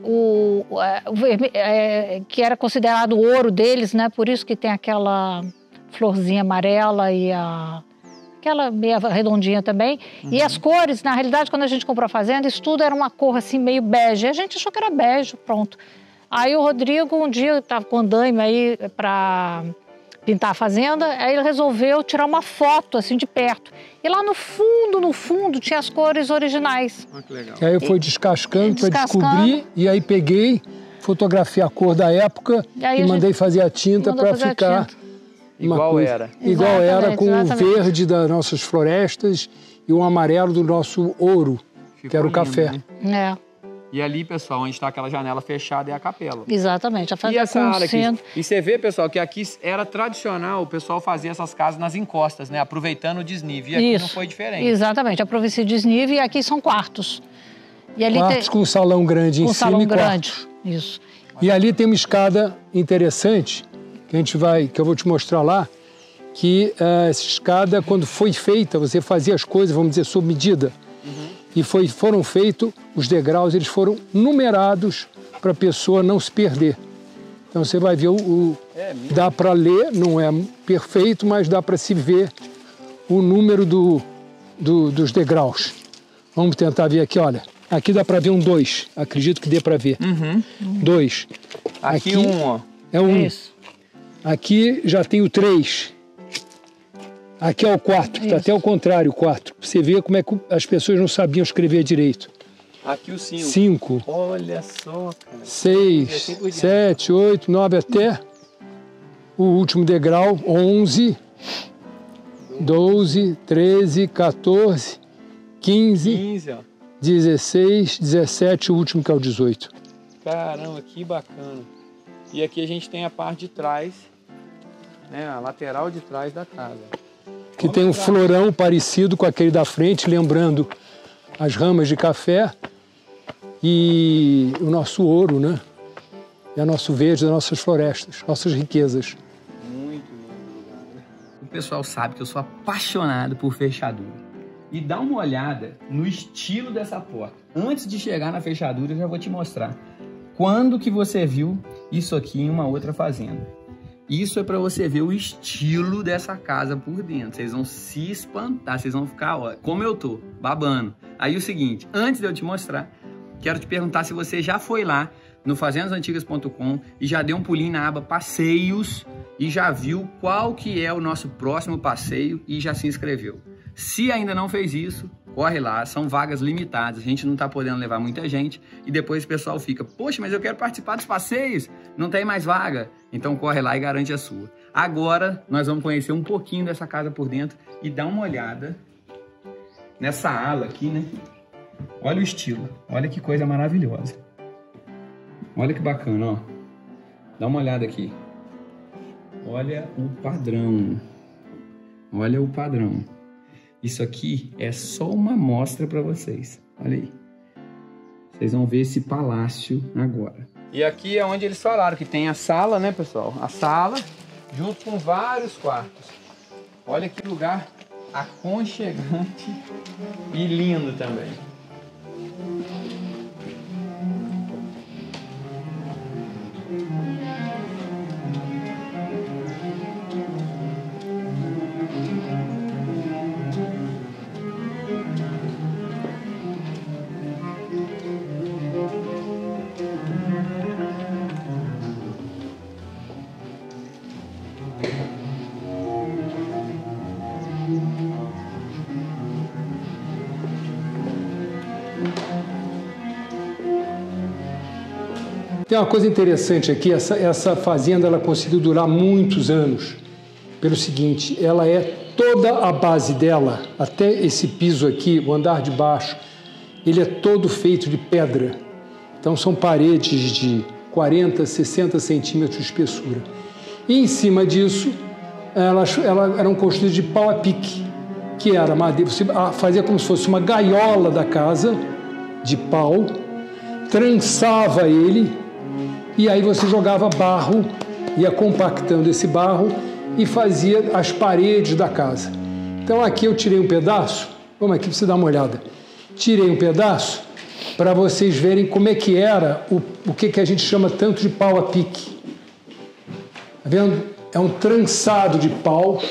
que era considerado o ouro deles, né? Por isso que tem aquela florzinha amarela e aquela meia redondinha também. E as cores, na realidade, quando a gente comprou a fazenda, isso tudo era uma cor assim meio bege. A gente achou que era bege, pronto. Aí o Rodrigo, um dia, estava com andaime aí para pintar a fazenda, aí ele resolveu tirar uma foto assim de perto. E lá no fundo, tinha as cores originais. Ah, que legal. E aí eu fui descascando para descobrir, e aí peguei, fotografei a cor da época e mandei fazer a tinta para ficar... Igual era. Igual era, com o verde das nossas florestas e o amarelo do nosso ouro, que era o café. Né? E ali, pessoal, onde está aquela janela fechada é a capela. Exatamente. E essa área aqui? E você vê, pessoal, que aqui era tradicional o pessoal fazer essas casas nas encostas, né? Aproveitando o desnível. E aqui não foi diferente. Exatamente. Aproveitei o desnível e aqui são quartos. E ali quartos com um salão grande em cima salão e grande. Quartos. Isso. E ali tem uma escada interessante, que eu vou te mostrar lá, que essa escada, quando foi feita, você fazia as coisas, vamos dizer, sob medida. E foram feitos, os degraus, eles foram numerados para a pessoa não se perder. Então você vai ver, dá para ler, não é perfeito, mas dá para se ver o número dos degraus. Vamos tentar ver aqui, olha. Aqui dá para ver um 2, acredito que dê para ver. 2. Aqui 1, ó. É 1. Isso. Aqui já tem o 3. Aqui é o 4, está até ao contrário, o 4. Você vê como é que as pessoas não sabiam escrever direito. Aqui o 5. 5. Olha só, cara. 6, 7, 8, 9, até o último degrau, 11, 12, 13, 14, 15, 16, 17, o último que é o 18. Caramba, que bacana. E aqui a gente tem a parte de trás, né, a lateral de trás da casa. Que tem um florão parecido com aquele da frente, lembrando as ramas de café e o nosso ouro, né? E o nosso verde das nossas florestas, nossas riquezas. Muito lindo. O pessoal sabe que eu sou apaixonado por fechadura. E dá uma olhada no estilo dessa porta. Antes de chegar na fechadura, eu já vou te mostrar. Quando que você viu isso aqui em uma outra fazenda? Isso é para você ver o estilo dessa casa por dentro. Vocês vão se espantar, vocês vão ficar, ó, como eu tô, babando. Aí o seguinte, antes de eu te mostrar, quero te perguntar se você já foi lá no fazendasantigas.com e já deu um pulinho na aba passeios e já viu qual que é o nosso próximo passeio e já se inscreveu. Se ainda não fez isso, corre lá, são vagas limitadas, a gente não está podendo levar muita gente e depois o pessoal fica, poxa, mas eu quero participar dos passeios, não tem mais vaga. Então corre lá e garante a sua. Agora nós vamos conhecer um pouquinho dessa casa por dentro e dar uma olhada nessa ala aqui, né? Olha o estilo, olha que coisa maravilhosa. Olha que bacana, ó. Dá uma olhada aqui. Olha o padrão. Olha o padrão. Isso aqui é só uma amostra para vocês. Olha aí. Vocês vão ver esse palácio agora. E aqui é onde eles falaram que tem a sala, né, pessoal? A sala, junto com vários quartos. Olha que lugar aconchegante e lindo também. Tem uma coisa interessante aqui, essa fazenda ela conseguiu durar muitos anos. Pelo seguinte, ela é toda a base dela, até esse piso aqui, o andar de baixo, ele é todo feito de pedra. Então são paredes de 40, 60 centímetros de espessura. E em cima disso, elas eram construídas de pau a pique, que era madeira. Você fazia como se fosse uma gaiola da casa, de pau, trançava ele, e aí você jogava barro, ia compactando esse barro e fazia as paredes da casa. Então aqui eu tirei um pedaço, vamos aqui para você dar uma olhada. Tirei um pedaço para vocês verem como é que era o que a gente chama tanto de pau a pique. Tá vendo? É um trançado de pau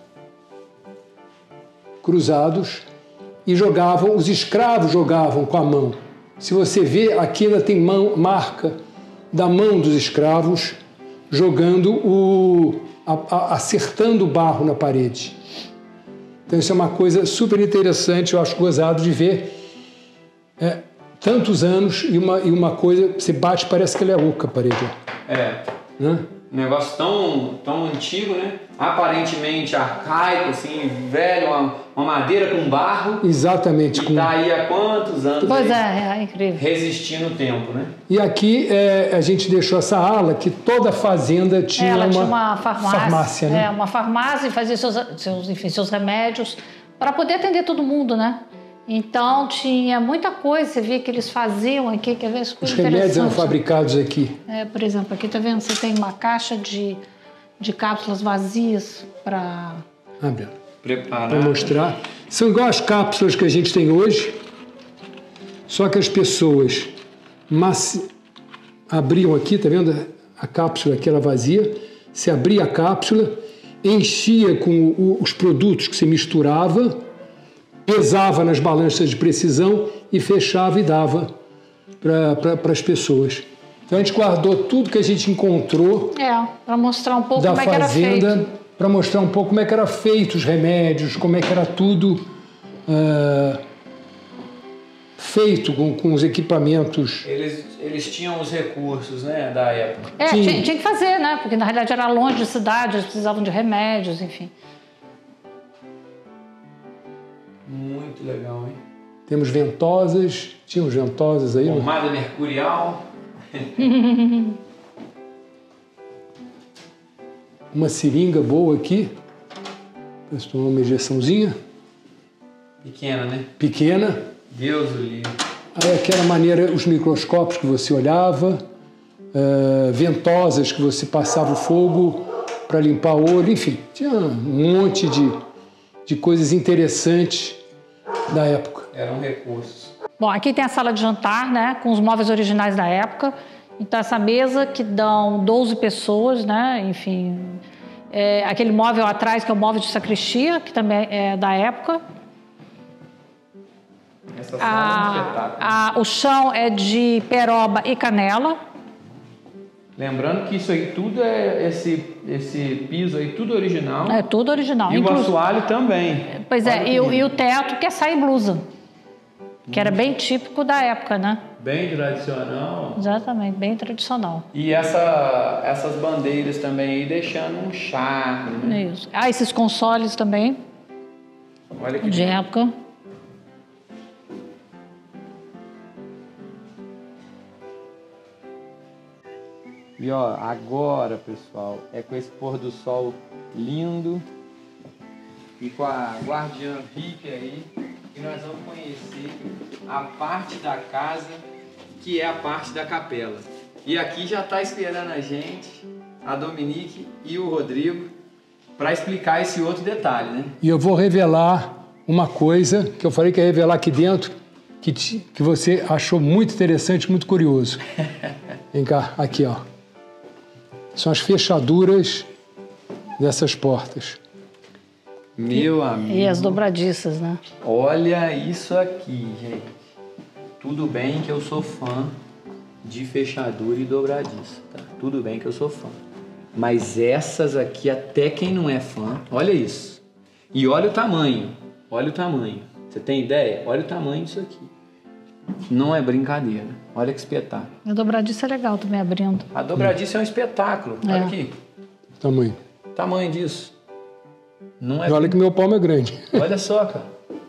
cruzados e os escravos jogavam com a mão. Se você vê, aqui ainda tem marca da mão dos escravos jogando acertando o barro na parede. Então isso é uma coisa super interessante, eu acho gozado de ver tantos anos e uma coisa, você bate, parece que ela é oca a parede. Um negócio tão antigo, né? Aparentemente arcaico, assim, velho, uma madeira com barro. Exatamente. E tá aí há quantos anos? Pois é incrível. Resistindo o tempo, né? E aqui a gente deixou essa ala que toda fazenda tinha uma farmácia, né? Uma farmácia e fazia seus remédios para poder atender todo mundo, né? Então tinha muita coisa, você via que eles faziam aqui, quer ver as coisas. Os remédios eram fabricados aqui. Por exemplo, aqui tá vendo, você tem uma caixa de de cápsulas vazias para preparar, para mostrar. São igual as cápsulas que a gente tem hoje, só que as pessoas abriam aqui, tá vendo? A cápsula aqui era vazia, se abria a cápsula, enchia com os produtos que se misturava, pesava nas balanças de precisão e fechava e dava para as pessoas. Então a gente guardou tudo que a gente encontrou. Para mostrar um pouco como é que era feito. Para mostrar um pouco como é que era feito os remédios, como é que era tudo feito com os equipamentos. Eles tinham os recursos, né, da época. Tinha que fazer, né? Porque na realidade era longe de cidade, eles precisavam de remédios, enfim. Muito legal, hein? Temos ventosas, tínhamos ventosas aí. Pomada mercurial. Uma seringa boa aqui. Para tomar uma injeçãozinha. Pequena, né? Pequena. Deus o livre. Aí aquela maneira, os microscópios que você olhava, ventosas que você passava o fogo para limpar o olho, enfim, tinha um monte de coisas interessantes da época. Eram recursos. Bom, aqui tem a sala de jantar, né, com os móveis originais da época. Então essa mesa que dão 12 pessoas, né, enfim, aquele móvel atrás que é o móvel de sacristia, que também é da época. Essa sala é um espetáculo. O chão é de peroba e canela. Lembrando que isso aí tudo é esse piso aí, tudo original. É tudo original. E o assoalho também. Pois é, e o teto que é saia e blusa. Que era bem típico da época, né? Bem tradicional. Exatamente, bem tradicional. E essas bandeiras também aí deixando um charme, né? Isso. Esses consoles também. Olha que de época. E ó, agora, pessoal, é com esse pôr do sol lindo e com a guardiã VIP aí, que nós vamos conhecer a parte da casa que é a parte da capela. E aqui já está esperando a gente, a Dominique e o Rodrigo, para explicar esse outro detalhe, né? E eu vou revelar uma coisa que eu falei que ia revelar aqui dentro, que você achou muito interessante, muito curioso. Vem cá, aqui ó. São as fechaduras dessas portas. Meu amigo. E as dobradiças, né? Olha isso aqui, gente. Tudo bem que eu sou fã de fechadura e dobradiça, tá? Tudo bem que eu sou fã. Mas essas aqui, até quem não é fã, olha isso. E olha o tamanho. Olha o tamanho. Você tem ideia? Olha o tamanho disso aqui. Não é brincadeira. Olha que espetáculo. A dobradiça é legal também abrindo. A dobradiça é um espetáculo. Olha aqui. Tamanho. Tamanho disso. Não é. E olha que meu palmo é grande. Olha só, cara.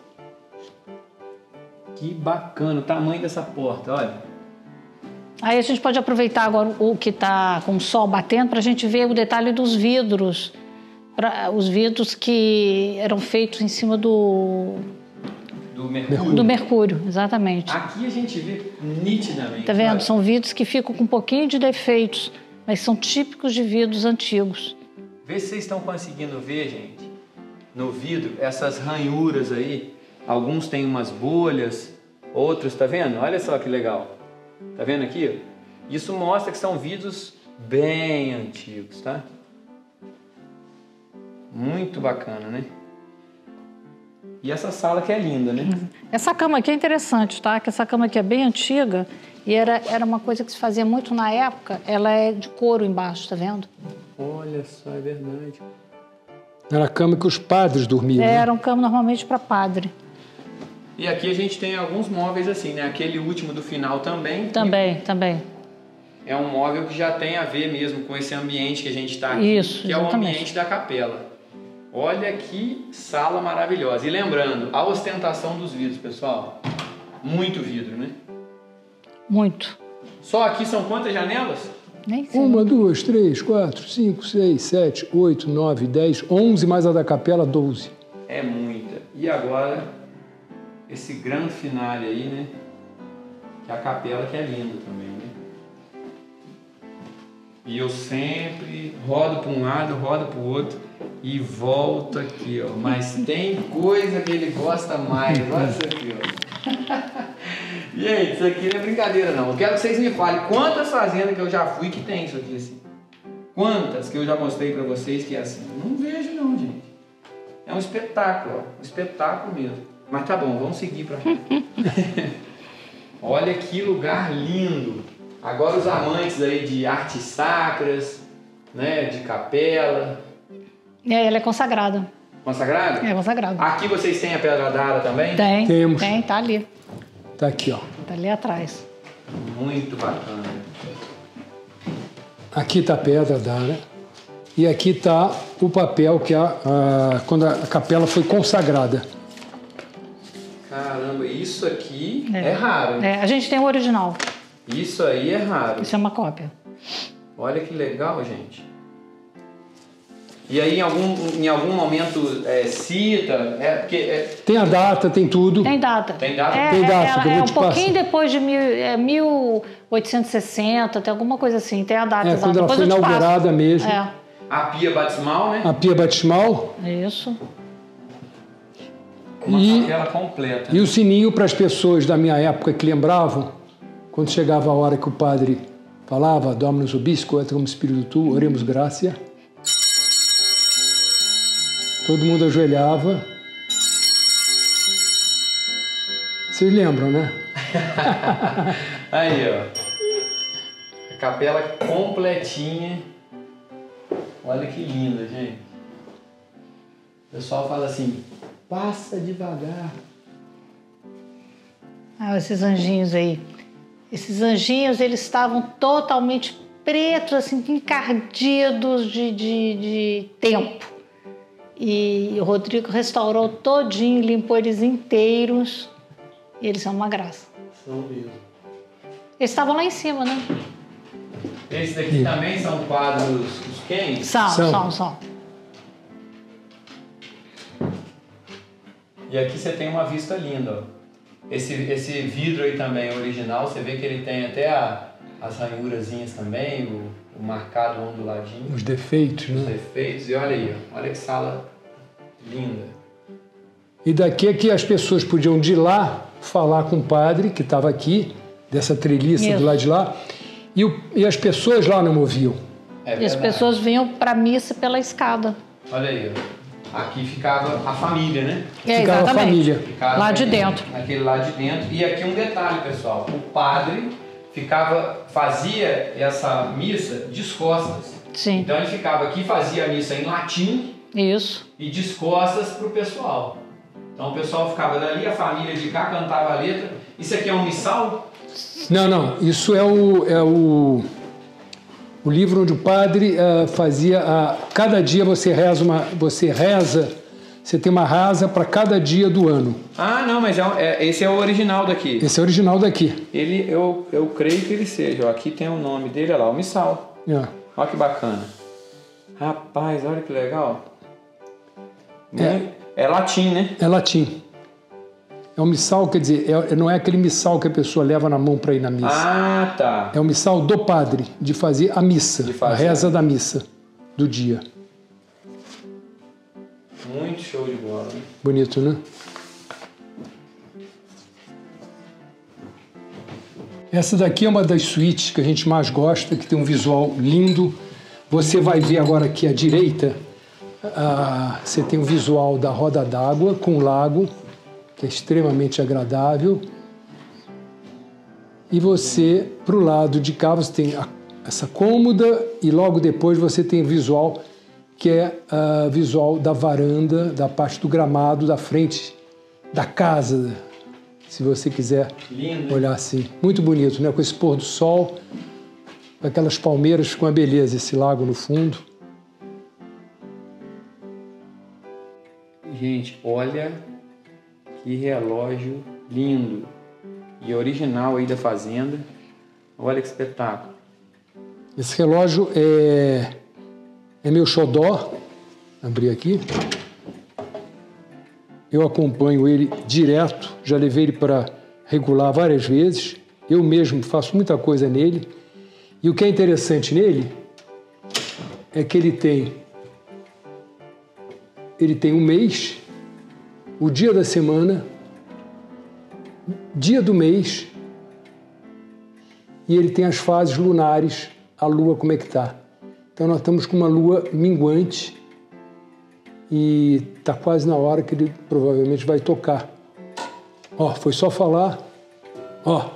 Que bacana o tamanho dessa porta, olha. Aí a gente pode aproveitar agora o que está com o sol batendo para a gente ver o detalhe dos vidros. Os vidros que eram feitos em cima do mercúrio. Do mercúrio, exatamente. Aqui a gente vê nitidamente. Tá vendo? Olha. São vidros que ficam com um pouquinho de defeitos, mas são típicos de vidros antigos. Vê se vocês estão conseguindo ver, gente, no vidro, essas ranhuras aí. Alguns têm umas bolhas, outros, tá vendo? Olha só que legal. Tá vendo aqui? Isso mostra que são vidros bem antigos, tá? Muito bacana, né? E essa sala que é linda, né? Essa cama aqui é interessante, tá? Que essa cama aqui é bem antiga e era uma coisa que se fazia muito na época. Ela é de couro embaixo, tá vendo? Olha só, é verdade. Era a cama que os padres dormiam. Era uma cama normalmente para padre. E aqui a gente tem alguns móveis assim, né? Aquele último do final também. Também. É um móvel que já tem a ver mesmo com esse ambiente que a gente está aqui. Isso, que exatamente. É o ambiente da capela. Olha que sala maravilhosa. E lembrando, a ostentação dos vidros, pessoal. Muito vidro, né? Muito. Só aqui são quantas janelas? Nem sei. 1, 2, 3, 4, 5, 6, 7, 8, 9, 10, 11, mais a da capela, 12. É muita. E agora, esse grande finale aí, né? Que é a capela que é linda também, né? E eu sempre rodo para um lado, rodo para o outro e volto aqui, ó. Mas tem coisa que ele gosta mais. Olha isso aqui, ó. Gente, isso aqui não é brincadeira, não. Eu quero que vocês me falem quantas fazendas que eu já fui que tem isso aqui assim. Quantas que eu já mostrei para vocês que é assim. Não vejo, não, gente. É um espetáculo, ó. Um espetáculo mesmo. Mas tá bom, vamos seguir para cá. Olha que lugar lindo. Agora os amantes aí de artes sacras, né, de capela. Ela é consagrada. Consagrada? É consagrada. Aqui vocês têm a pedra dara também? Tem. Temos. Tem, tá ali. Tá aqui, ó. Tá ali atrás. Muito bacana. Aqui tá a pedra dara. E aqui tá o papel que quando a capela foi consagrada. Caramba, isso aqui é raro. É, a gente tem o original. Isso aí é raro. Isso é uma cópia. Olha que legal, gente. E aí em algum momento cita, Tem a data, tem tudo. Tem data. Tem data? Tem data, que eu vou um te pouquinho passar. depois de 1860, tem alguma coisa assim, tem a data exata. Quando ela Depois foi eu te passo. inaugurada mesmo. A pia batismal, né? A pia batismal. Isso. Uma capela completa. E o sininho para as pessoas da minha época que lembravam, quando chegava a hora que o padre falava, Dominus Ubisco, et cum spiritu tu, oremos gratia. Todo mundo ajoelhava. Vocês lembram, né? Aí, ó. A capela completinha. Olha que linda, gente. O pessoal fala assim, passa devagar. Esses anjinhos aí. Esses anjinhos, eles estavam totalmente pretos, assim, encardidos de tempo. E o Rodrigo restaurou todinho, limpou eles inteiros. E eles são uma graça. São mesmo. Eles estavam lá em cima, né? Esse daqui também são quadros quem? São. E aqui você tem uma vista linda, ó. Esse vidro aí também é original, você vê que ele tem até as ranhurazinhas também, o marcado onduladinho. Os defeitos, né? Os defeitos, e olha aí, ó. Olha que sala linda. E daqui é que as pessoas podiam de lá falar com o padre, que estava aqui, dessa treliça do lado de lá, e as pessoas lá não ouviam. E as pessoas vinham para a missa pela escada. Olha aí, ó. Aqui ficava a família, né? Ficava a família. Ficava lá de dentro. Aquele lá de dentro. E aqui um detalhe, pessoal. O padre fazia essa missa de costas. Sim. Então ele ficava aqui, fazia a missa em latim. Isso. E de costas para o pessoal. Então o pessoal ficava dali, a família de cá cantava a letra. Isso aqui é um missal? Não. Isso é o livro onde o padre fazia... cada dia você tem uma reza para cada dia do ano. Ah, não, mas esse é o original daqui. Esse é o original daqui. Eu creio que ele seja. Ó, aqui tem o nome dele, olha lá, o missal. Olha que bacana. Rapaz, olha que legal. É latim, né? É latim. É um missal, quer dizer, não é aquele missal que a pessoa leva na mão para ir na missa. Ah, tá. É o missal do padre, de fazer a missa, a reza da missa do dia. Muito show de bola, né? Bonito, né? Essa daqui é uma das suítes que a gente mais gosta, que tem um visual lindo. Você vai ver agora aqui à direita, você tem o visual da roda d'água com o lago, que é extremamente agradável. E você, para o lado de cá, você tem essa cômoda e logo depois você tem o visual, que é o visual da varanda, da parte do gramado, da frente da casa, se você quiser olhar assim. Muito bonito, né? Com esse pôr do sol, com aquelas palmeiras, com a beleza, esse lago no fundo. Gente, olha que relógio lindo e original aí da fazenda. Olha que espetáculo. Esse relógio é meu xodó. Abri aqui. Eu acompanho ele direto, já levei ele para regular várias vezes. Eu mesmo faço muita coisa nele. E o que é interessante nele é que ele tem um mês, o dia da semana, dia do mês, e ele tem as fases lunares, a lua como é que está. Então nós estamos com uma lua minguante e está quase na hora que ele provavelmente vai tocar. Ó, foi só falar, ó.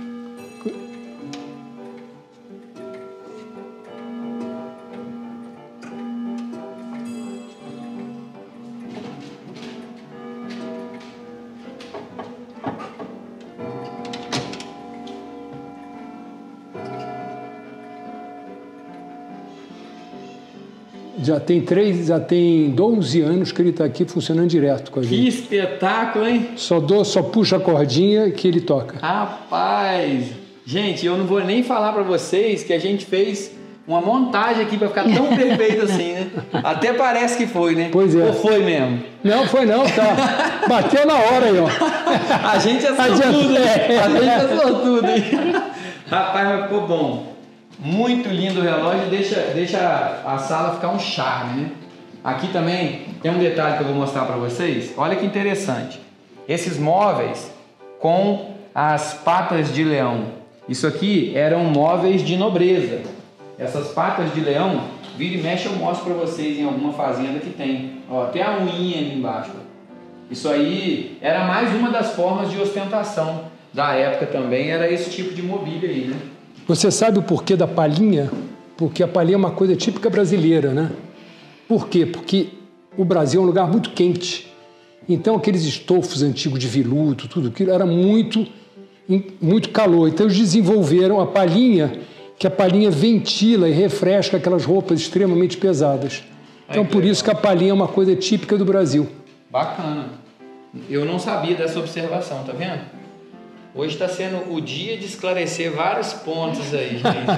Já tem 12 anos que ele está aqui funcionando direto com a gente. Que espetáculo, hein? Só puxa a cordinha que ele toca. Rapaz! Gente, eu não vou nem falar para vocês que a gente fez uma montagem aqui para ficar tão perfeito assim, né? Até parece que foi, né? Pois é. Ou foi mesmo? Não, foi não, tá. Bateu na hora aí, ó. A gente é sortudo, né? A gente é sortudo, hein? Rapaz, mas ficou bom. Muito lindo o relógio, deixa a sala ficar um charme, né? Aqui também tem um detalhe que eu vou mostrar para vocês. Olha que interessante. Esses móveis com as patas de leão. Isso aqui eram móveis de nobreza. Essas patas de leão, vira e mexe eu mostro para vocês em alguma fazenda que tem. Ó, tem a unha ali embaixo. Isso aí era mais uma das formas de ostentação da época também, era esse tipo de mobília aí, né? Você sabe o porquê da palhinha? Porque a palhinha é uma coisa típica brasileira, né? Por quê? Porque o Brasil é um lugar muito quente. Então aqueles estofos antigos de veludo, tudo aquilo, era muito calor. Então eles desenvolveram a palhinha, que a palhinha ventila e refresca aquelas roupas extremamente pesadas. Então por isso que a palhinha é uma coisa típica do Brasil. Bacana. Eu não sabia dessa observação, tá vendo? Hoje está sendo o dia de esclarecer vários pontos aí, gente.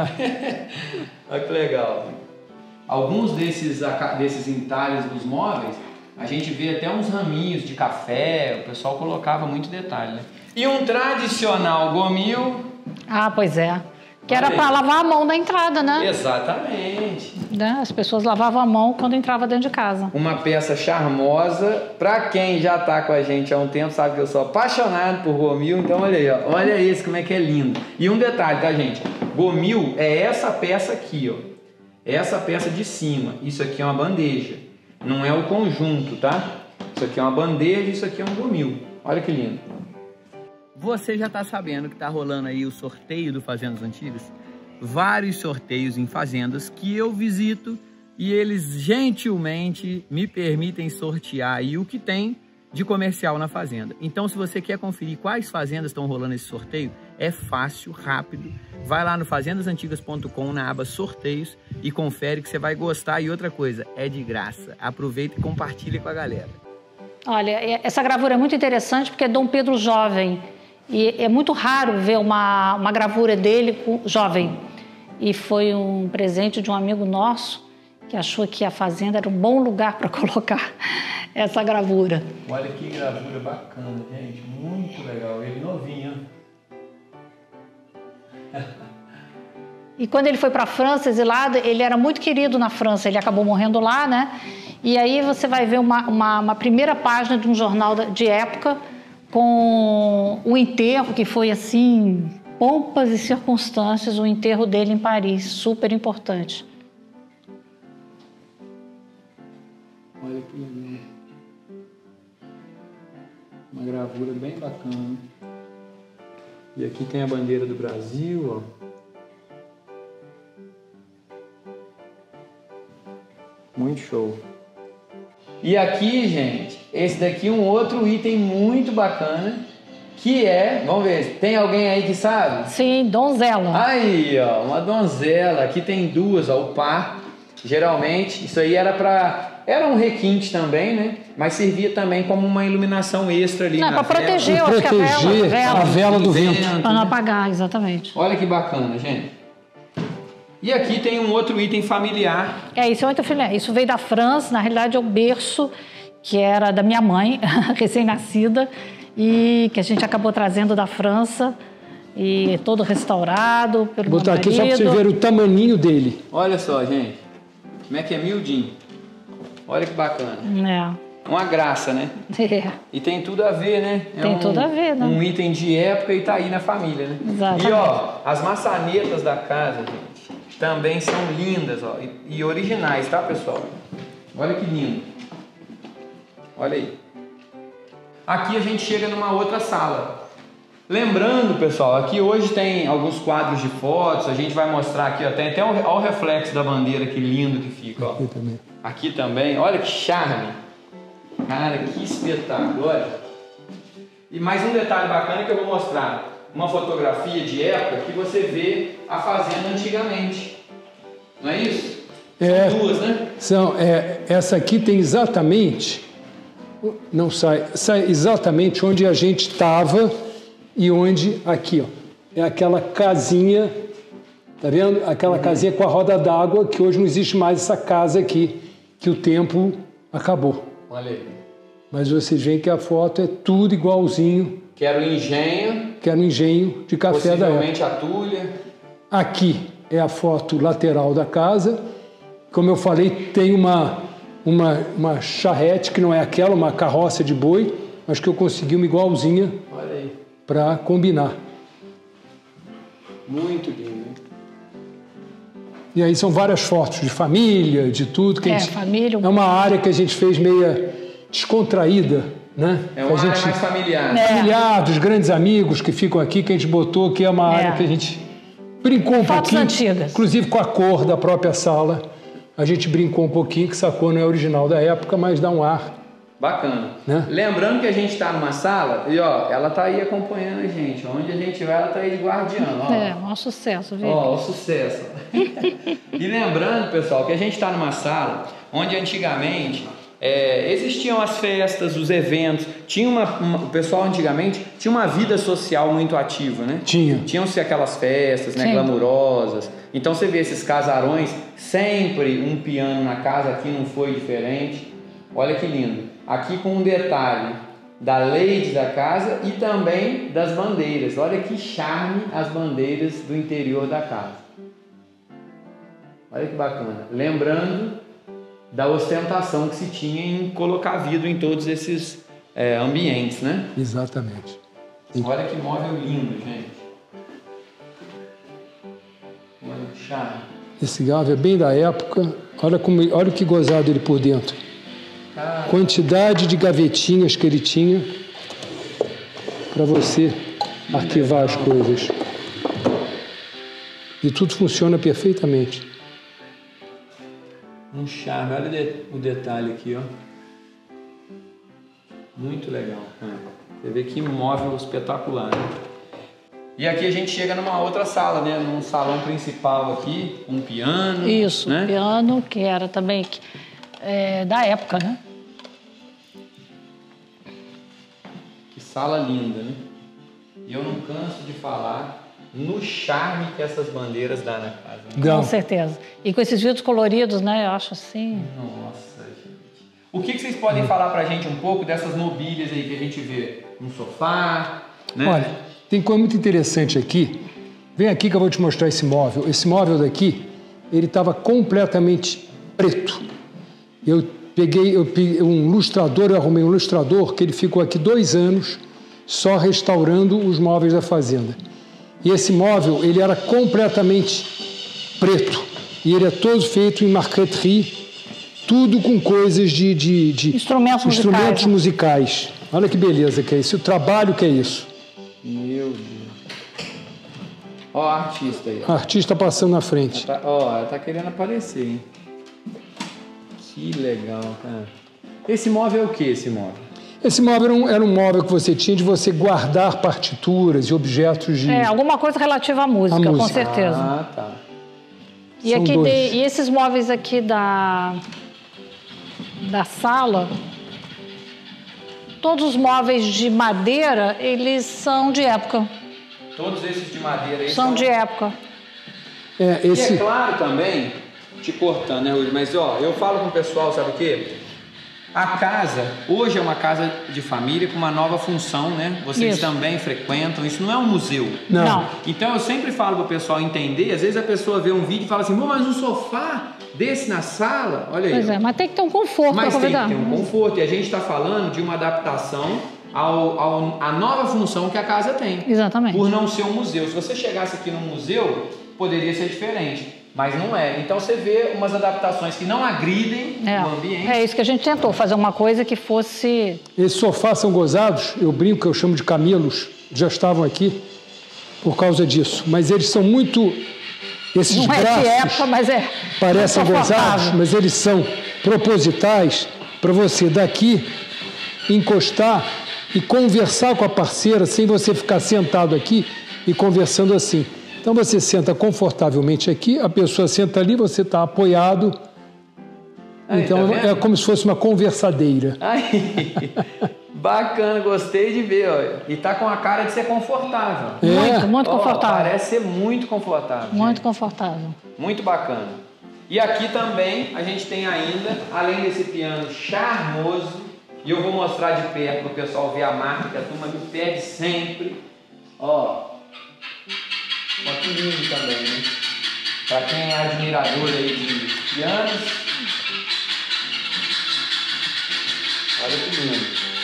Olha que legal. Alguns desses entalhes dos móveis, a gente vê até uns raminhos de café, o pessoal colocava muito detalhe, né? E um tradicional gomil... Ah, pois é. Que era para lavar a mão na entrada, né? Exatamente. As pessoas lavavam a mão quando entrava dentro de casa. Uma peça charmosa. Para quem já está com a gente há um tempo, sabe que eu sou apaixonado por gomil. Então olha aí, ó. Olha esse como é que é lindo. E um detalhe, tá, gente? Gomil é essa peça aqui, ó. Essa peça de cima. Isso aqui é uma bandeja. Não é o conjunto, tá? Isso aqui é uma bandeja e isso aqui é um gomil. Olha que lindo. Você já está sabendo que está rolando aí o sorteio do Fazendas Antigas? Vários sorteios em fazendas que eu visito e eles gentilmente me permitem sortear aí o que tem de comercial na fazenda. Então, se você quer conferir quais fazendas estão rolando esse sorteio, é fácil, rápido. Vai lá no fazendasantigas.com na aba sorteios e confere que você vai gostar. E outra coisa, é de graça. Aproveita e compartilha com a galera. Olha, essa gravura é muito interessante porque é Dom Pedro jovem. E é muito raro ver uma gravura dele jovem. E foi um presente de um amigo nosso que achou que a fazenda era um bom lugar para colocar essa gravura. Olha que gravura bacana, gente. Muito legal. Ele novinho. E quando ele foi para a França, exilado, ele era muito querido na França. Ele acabou morrendo lá, né? E aí você vai ver uma primeira página de um jornal de época com o enterro, que foi assim, pompas e circunstâncias, o enterro dele em Paris, super importante. Olha que legal. Uma gravura bem bacana. E aqui tem a bandeira do Brasil, ó. Muito show. E aqui, gente, esse daqui é um outro item muito bacana, que é, vamos ver, tem alguém aí que sabe? Sim, donzela. Aí, ó, uma donzela. Aqui tem duas, ó, o par. Geralmente, isso aí era um requinte também, né? Mas servia também como uma iluminação extra ali. Não, para proteger, eu acho que a vela do vento. Para não apagar, exatamente. Olha que bacana, gente. E aqui tem um outro item familiar. Isso é muito filé. Isso veio da França, na realidade é o berço que era da minha mãe, recém-nascida, e que a gente acabou trazendo da França, e todo restaurado pelo meu marido. Vou botar aqui só para você ver o tamaninho dele. Olha só, gente. Como é que é miudinho? Olha que bacana. É. Uma graça, né? É. E tem tudo a ver, né? Tem tudo a ver, né? Um item de época e tá aí na família, né? Exatamente. E ó, as maçanetas da casa, gente, também são lindas, ó, e originais, tá, pessoal? Olha que lindo. Olha aí. Aqui a gente chega numa outra sala. Lembrando, pessoal, aqui hoje tem alguns quadros de fotos, a gente vai mostrar aqui, ó, tem até o reflexo da bandeira, que lindo que fica, ó. Aqui também. Aqui também, olha que charme. Cara, que espetáculo, olha. E mais um detalhe bacana que eu vou mostrar. Uma fotografia de época que você vê a fazenda antigamente. Não é isso? São duas, né? Essa aqui tem exatamente... Não sai exatamente onde a gente estava e onde... Aqui, ó. É aquela casinha... Tá vendo? Aquela casinha com a roda d'água, que hoje não existe mais essa casa aqui, que o tempo acabou. Olha aí. Mas vocês veem que a foto é tudo igualzinho. Que era o engenho. Que era o engenho de café da época. Possivelmente a tulha. Aqui é a foto lateral da casa. Como eu falei, tem uma charrete, que não é aquela, uma carroça de boi, mas que eu consegui uma igualzinha para combinar. Muito lindo. E aí são várias fotos de família, de tudo. Que família. É uma área que a gente fez meia descontraída, né? É uma área mais familiar. Familiar, dos grandes amigos que ficam aqui, que a gente botou, que é uma área que a gente brincou um fotos pouquinho. Antigas. Inclusive com a cor da própria sala. A gente brincou um pouquinho, que essa cor não é original da época, mas dá um ar. Bacana. Né? Lembrando que a gente está numa sala e ó, ela tá aí acompanhando a gente. Onde a gente vai, ela tá aí de guardiã. Ó. Um sucesso, viu? Ó, o sucesso. E lembrando, pessoal, que a gente está numa sala onde antigamente existiam as festas, os eventos. O pessoal antigamente tinha uma vida social muito ativa, né? Tinham-se aquelas festas, né, glamurosas. Então você vê esses casarões, sempre um piano na casa, aqui não foi diferente. Olha que lindo. Aqui com um detalhe da lei da casa e também das bandeiras. Olha que charme as bandeiras do interior da casa. Olha que bacana. Lembrando da ostentação que se tinha em colocar vidro em todos esses ambientes, né? Exatamente. Sim. Olha que móvel lindo, gente. Olha que charme. Esse garfo é bem da época. Olha que gozado ele por dentro. Quantidade de gavetinhas que ele tinha para você arquivar as coisas. E tudo funciona perfeitamente. Um charme. Olha o detalhe aqui, ó. Muito legal. Você vê que móvel espetacular, né? E aqui a gente chega numa outra sala, né? Num salão principal aqui, um piano. Isso, né? Piano, que era também da época, né? Que sala linda, né? E eu não canso de falar no charme que essas bandeiras dão na casa. Né? Com certeza. E com esses vidros coloridos, né? Eu acho assim... Nossa, gente. O que vocês podem falar pra gente um pouco dessas mobílias aí que a gente vê? Um sofá, né? Olha, tem coisa muito interessante aqui. Vem aqui que eu vou te mostrar esse móvel. Esse móvel daqui, ele estava completamente preto. Eu peguei um lustrador, eu arrumei um lustrador que ele ficou aqui 2 anos só restaurando os móveis da fazenda. E esse móvel, ele era completamente preto. E ele é todo feito em marqueterie, tudo com coisas de instrumentos musicais. Olha que beleza que é isso, o trabalho que é isso. Meu Deus. Ó a artista aí. A artista passando na frente. Ela tá querendo aparecer, hein? Que legal, cara. Esse móvel é o que, esse móvel? Esse móvel era um móvel que você tinha de você guardar partituras e objetos de... alguma coisa relativa à música, com certeza. Ah, tá. E, e esses móveis aqui da sala, todos os móveis de madeira, eles são de época. Todos esses de madeira aí são de época. E é claro também, te cortando, né, Rui? Mas, ó, eu falo com o pessoal, sabe o quê? A casa, hoje é uma casa de família com uma nova função, né? Vocês Isso. também frequentam, isso não é um museu. Não. Então eu sempre falo para o pessoal entender, às vezes a pessoa vê um vídeo e fala assim, mas um sofá desse na sala, olha aí. Pois é, mas tem que ter um conforto para convidar. Mas tem que ter um conforto, e a gente está falando de uma adaptação à nova função que a casa tem. Exatamente. Por não ser um museu. Se você chegasse aqui num museu, poderia ser diferente. Mas não é. Então você vê umas adaptações que não agridem o ambiente. É isso que a gente tentou, fazer uma coisa que fosse... Esses sofás são gozados, eu brinco que eu chamo de camelos, já estavam aqui por causa disso. Mas eles são muito... Esses Não braços é de época, mas parecem confortável. gozados, mas eles são propositais para você daqui encostar e conversar com a parceira sem você ficar sentado aqui e conversando assim. Então você senta confortavelmente aqui, a pessoa senta ali, você está apoiado. Aí, Então tá vendo? é como se fosse uma conversadeira. Aí, bacana, gostei de ver, olha. E tá com a cara de ser confortável. Muito confortável. Parece ser muito confortável. Muito gente. confortável. Muito bacana. E aqui também a gente tem ainda, além desse piano charmoso, e eu vou mostrar de perto para o pessoal ver a marca que a turma me pede sempre. Ó que lindo também, né? Para quem é admirador aí de pianos, olha que lindo.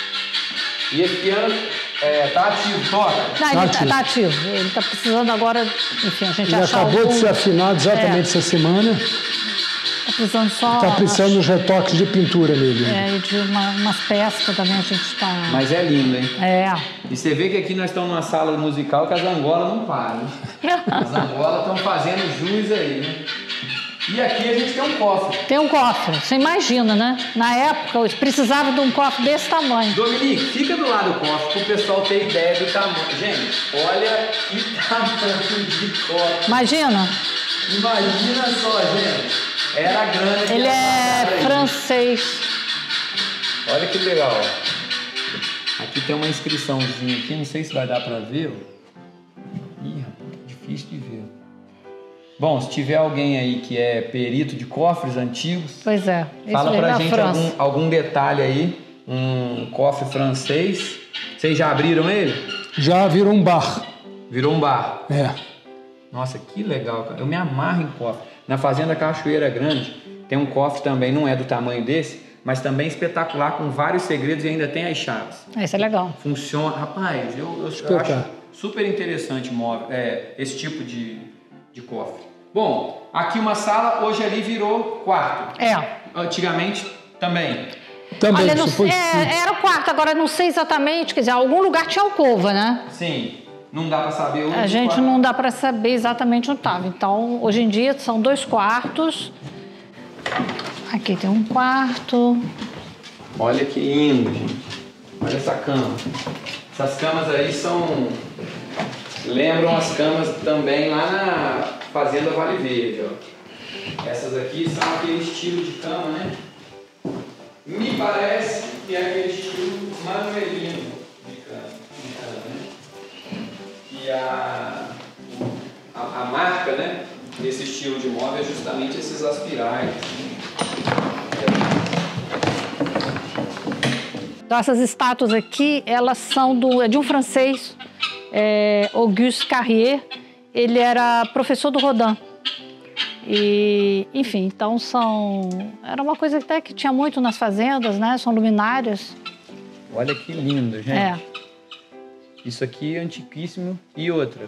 E esse piano tá ativo, toca? Não, ele tá ativo. Ele tá precisando agora, enfim, a gente Ele acabou de ser afinado exatamente essa semana. Tá precisando só... Está precisando de uns retoques de pintura nele. E de umas peças que também a gente está... Mas é lindo, hein? É. E você vê que aqui nós estamos numa sala musical que as angolas não param. As angolas estão fazendo jus aí, né? E aqui a gente tem um cofre. Tem um cofre, você imagina, né? Na época, eu precisava de um cofre desse tamanho. Dominique, fica do lado do cofre para o pessoal ter ideia do tamanho. Gente, olha que tamanho de cofre. Imagina. Imagina só, gente. Era a grana que ele é francês. Olha que legal. Aqui tem uma inscriçãozinha aqui, não sei se vai dar para ver. Ih, rapaz, tá difícil de ver. Bom, se tiver alguém aí que é perito de cofres antigos, pois é, fala pra gente algum detalhe aí, um cofre francês. Vocês já abriram ele? Já virou um bar. Virou um bar. É. Nossa, que legal, cara. Eu me amarro em cofre. Na Fazenda Cachoeira Grande tem um cofre também, não é do tamanho desse, mas também espetacular, com vários segredos e ainda tem as chaves. Isso é legal. Funciona. Rapaz, eu acho super interessante esse tipo de cofre. Bom, aqui uma sala, hoje ali virou quarto. Antigamente também. Também. Olha, era o quarto, agora não sei exatamente, quer dizer, algum lugar tinha alcova, né? Sim. Não dá para saber onde. A gente não dá para saber exatamente onde estava. Então, hoje em dia, são 2 quartos. Aqui tem um quarto. Olha que lindo, gente. Olha essa cama. Essas camas aí lembram as camas também lá na Fazenda Vale Verde, ó. Essas aqui são aquele estilo de cama, né? Me parece que é aquele estilo manuelino de cama, né? E a marca, né, desse estilo de móvel é justamente esses aspirais. Então, essas estátuas aqui, elas são de um francês, Auguste Carrier. Ele era professor do Rodin. E, enfim, então era uma coisa até que tinha muito nas fazendas, né? São luminárias. Olha que lindo, gente. Isso aqui é antiquíssimo. E outra,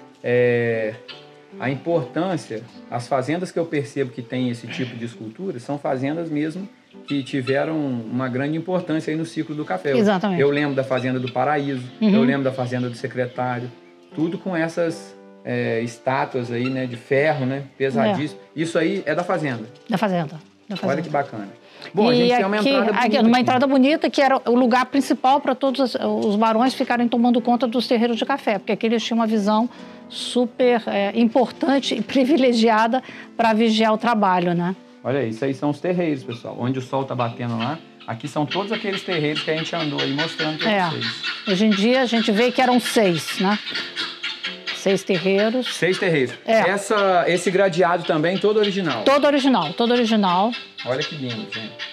a importância, as fazendas que eu percebo que tem esse tipo de escultura são fazendas mesmo que tiveram uma grande importância aí no ciclo do café. Exatamente. Eu lembro da Fazenda do Paraíso, eu lembro da Fazenda do Secretário, tudo com essas estátuas aí, né, de ferro, né, pesadíssimo. Isso aí é da Fazenda. Da Fazenda. Olha que bacana. Bom, a gente tem uma entrada bonita. Aqui, uma entrada bonita, que era o lugar principal para todos os barões ficarem tomando conta dos terreiros de café, porque aqui eles tinham uma visão super importante e privilegiada para vigiar o trabalho, né? Olha, isso aí são os terreiros, pessoal, onde o sol está batendo lá. Aqui são todos aqueles terreiros que a gente andou aí mostrando para vocês. Hoje em dia a gente vê que eram 6, né? 6 terreiros. 6 terreiros. Esse gradeado também, todo original? Todo original, todo original. Olha que lindo, gente.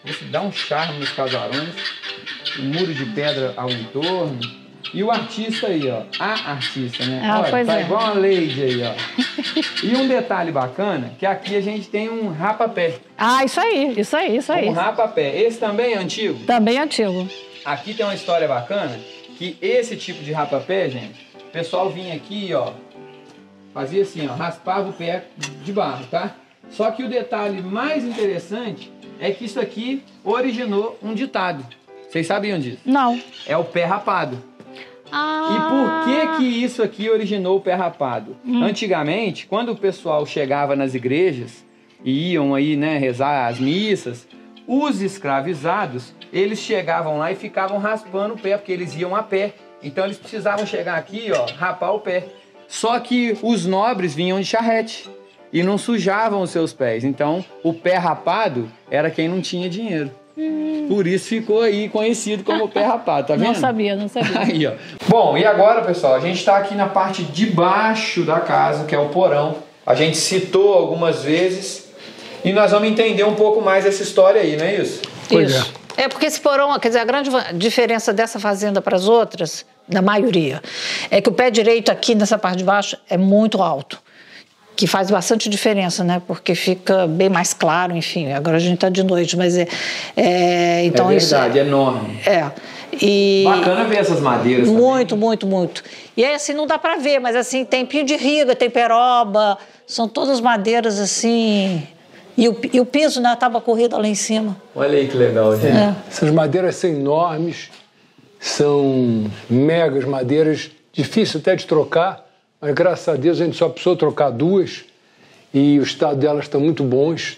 Isso dá um charme nos casarões. Um muro de pedra ao entorno. E o artista aí, ó. A artista, né? Ah, olha, tá é. igual a Lady aí, ó. E um detalhe bacana, que aqui a gente tem um rapa-pé. Ah, isso aí. Um rapa-pé. Esse também é antigo? Também é antigo. Aqui tem uma história bacana, que esse tipo de rapa-pé, gente, o pessoal vinha aqui, ó, fazia assim, ó, raspava o pé de barro, tá? Só que o detalhe mais interessante é que isso aqui originou um ditado. Vocês sabiam disso? Não. É o pé rapado. Ah. E por que isso aqui originou o pé rapado? Antigamente, quando o pessoal chegava nas igrejas e iam aí, né, rezar as missas, os escravizados, eles chegavam lá e ficavam raspando o pé, porque eles iam a pé. Então eles precisavam chegar aqui, ó, rapar o pé. Só que os nobres vinham de charrete e não sujavam os seus pés. Então o pé rapado era quem não tinha dinheiro. Por isso ficou aí conhecido como pé rapado, tá vendo? Não sabia. Aí, ó. Bom, e agora, pessoal, a gente está aqui na parte de baixo da casa, que é o porão. A gente citou algumas vezes e nós vamos entender um pouco mais essa história aí, não é isso? Isso. É porque esse porão, quer dizer, a grande diferença dessa fazenda para as outras, da maioria, é que o pé direito aqui nessa parte de baixo é muito alto. Que faz bastante diferença, né? Porque fica bem mais claro, enfim. Agora a gente está de noite, mas então é verdade, isso é enorme. E bacana ver essas madeiras muito, também. muito. E aí, assim, não dá para ver, mas assim, tem pio de riga, tem peroba, são todas madeiras assim. E o piso, né? A tábua corrida lá em cima. Olha aí que legal, gente. Essas madeiras são enormes, são megas madeiras, difícil até de trocar. Mas, graças a Deus, a gente só precisou trocar 2 e o estado delas estão muito bons.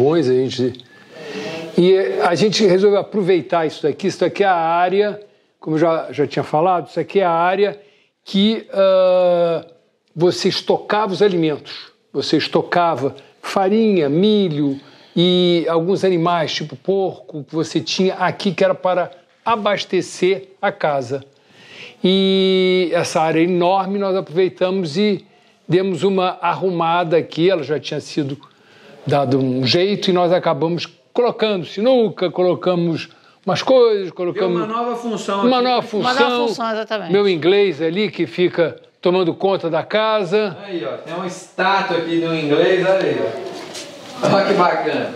E a gente resolveu aproveitar isso daqui. Isso daqui é a área, como eu já tinha falado, isso aqui é a área que você estocava os alimentos. Você estocava farinha, milho e alguns animais, tipo porco, que você tinha aqui, que era para abastecer a casa. E essa área enorme nós aproveitamos e demos uma arrumada aqui, ela já tinha sido dado um jeito e nós acabamos colocando sinuca, colocamos umas coisas, colocamos... Deu uma nova função. Uma nova função, exatamente. Meu inglês ali que fica tomando conta da casa. Aí, ó, tem uma estátua aqui do inglês, olha aí, ó. Olha que bacana.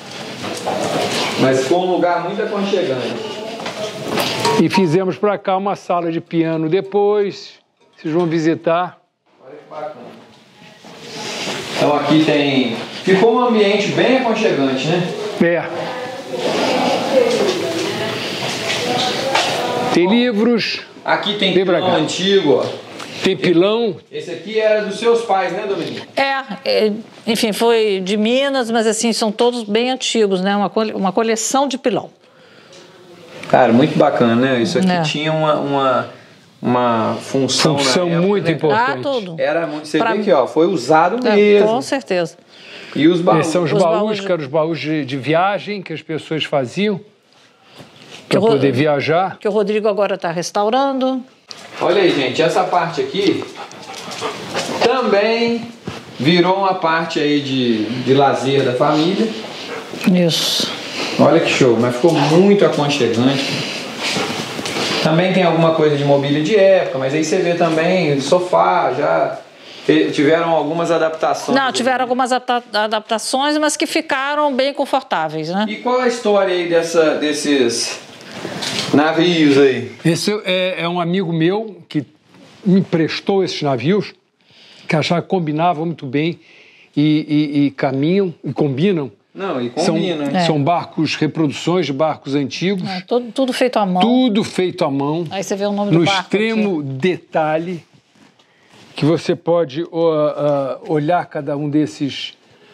Mas ficou um lugar muito aconchegante. E fizemos para cá uma sala de piano depois, vocês vão visitar. Olha que bacana. Então aqui tem... Ficou um ambiente bem aconchegante, né? Tem livros. Aqui tem pilão antigo, ó. Tem pilão. Esse aqui era dos seus pais, né, Domingos? Enfim, foi de Minas, mas assim, são todos bem antigos, né? Uma coleção de pilão. Cara, muito bacana, né? Isso aqui tinha uma função na época, muito importante. Tudo. Era muito... Você vê aqui, ó, foi usado mesmo. Com certeza. E os baús? Esses são os baús, que eram os baús de viagem que as pessoas faziam para poder viajar. Que o Rodrigo agora está restaurando. Olha aí, gente, essa parte aqui também virou uma parte aí de lazer da família. Isso. Olha que show, mas ficou muito aconchegante. Também tem alguma coisa de mobília de época, mas aí você vê também sofá, já tiveram algumas adaptações. Não, tiveram algumas adaptações, mas que ficaram bem confortáveis, né? E qual a história aí desses navios aí? Esse é um amigo meu que me emprestou esses navios, que achava que combinavam muito bem e caminham e combinam. Não, e combina. São barcos, reproduções de barcos antigos. Tudo feito à mão. Tudo feito à mão. Aí você vê o nome do barco. No extremo detalhe, que você pode olhar cada um desses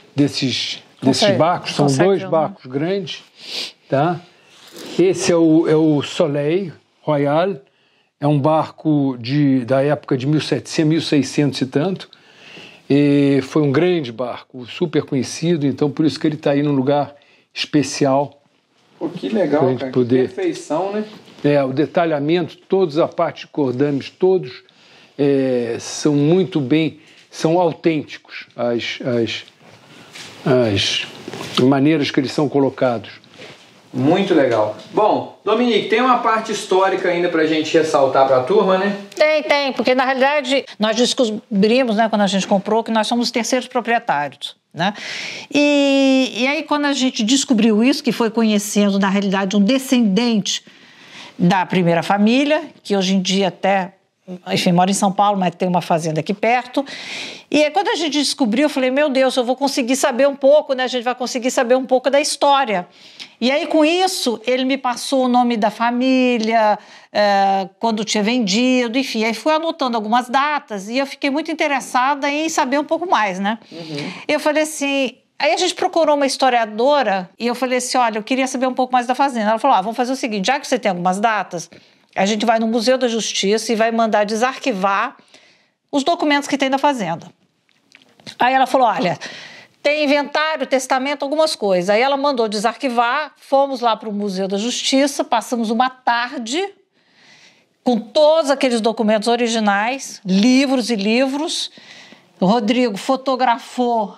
barcos. São 2 barcos grandes, tá? Esse é o Soleil Royal. É um barco da época de 1700, 1600 e tanto. E foi um grande barco, super conhecido, então por isso que ele está aí num lugar especial. Pô, que legal, cara, que perfeição, né? O detalhamento, todos a parte de cordames, todos são muito bem, são autênticos, as maneiras que eles são colocados. Muito legal. Bom, Dominique, tem uma parte histórica ainda pra gente ressaltar pra turma, né? Tem, porque na realidade nós descobrimos, né, quando a gente comprou, que nós somos terceiros proprietários, né? E aí quando a gente descobriu isso, que foi conhecendo na realidade um descendente da primeira família, que hoje em dia até, enfim, mora em São Paulo, mas tem uma fazenda aqui perto. E aí, quando a gente descobriu, eu falei, meu Deus, eu vou conseguir saber um pouco, né? A gente vai conseguir saber um pouco da história. E aí, com isso, ele me passou o nome da família, quando tinha vendido, enfim. Aí fui anotando algumas datas e eu fiquei muito interessada em saber um pouco mais, né? Uhum. Eu falei assim... Aí a gente procurou uma historiadora e eu falei assim, olha, eu queria saber um pouco mais da fazenda. Ela falou, vamos fazer o seguinte, já que você tem algumas datas, a gente vai no Museu da Justiça e vai mandar desarquivar os documentos que tem da fazenda. Aí ela falou, olha, tem inventário, testamento, algumas coisas. Aí ela mandou desarquivar, fomos lá para o Museu da Justiça, passamos uma tarde com todos aqueles documentos originais, livros e livros. O Rodrigo fotografou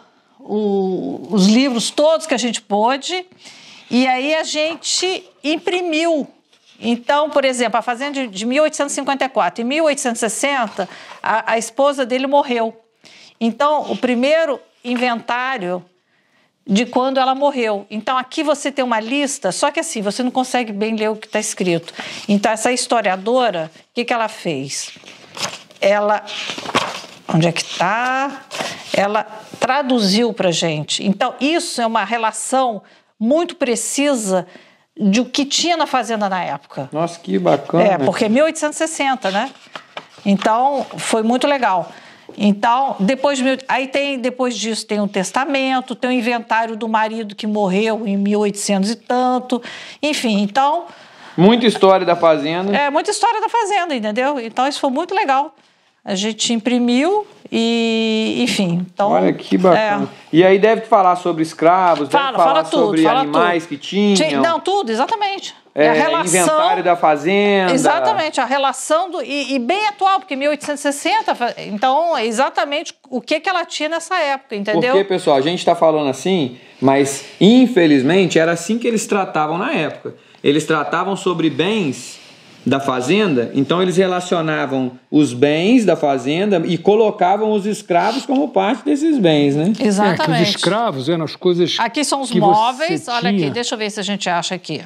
os livros todos que a gente pôde, e aí a gente imprimiu. Então, por exemplo, a fazenda de 1854, em 1860, a esposa dele morreu. Então, o primeiro inventário de quando ela morreu. Então, aqui você tem uma lista, só que assim, você não consegue bem ler o que está escrito. Então, essa historiadora, o que ela fez? Ela... Onde é que está? Ela traduziu para a gente. Então, isso é uma relação muito precisa de o que tinha na fazenda na época. Nossa, que bacana. Porque é 1860, né? Então, foi muito legal. Então, depois disso tem um testamento, tem o inventário do marido que morreu em 1800 e tanto. Enfim, então... Muita história da fazenda. Muita história da fazenda, entendeu? Então, isso foi muito legal. A gente imprimiu e, enfim... Então, olha que bacana. E aí deve falar sobre escravos, deve falar sobre animais que tinham. Não, tudo, exatamente. A relação, inventário da fazenda. Exatamente, a relação e bem atual, porque 1860, então, exatamente o que ela tinha nessa época, entendeu? Porque, pessoal, a gente está falando assim, mas infelizmente era assim que eles tratavam na época. Eles tratavam sobre bens da fazenda, então eles relacionavam os bens da fazenda e colocavam os escravos como parte desses bens, né? Exatamente. Os escravos eram as coisas. Aqui são os móveis, olha aqui, deixa eu ver se a gente acha aqui.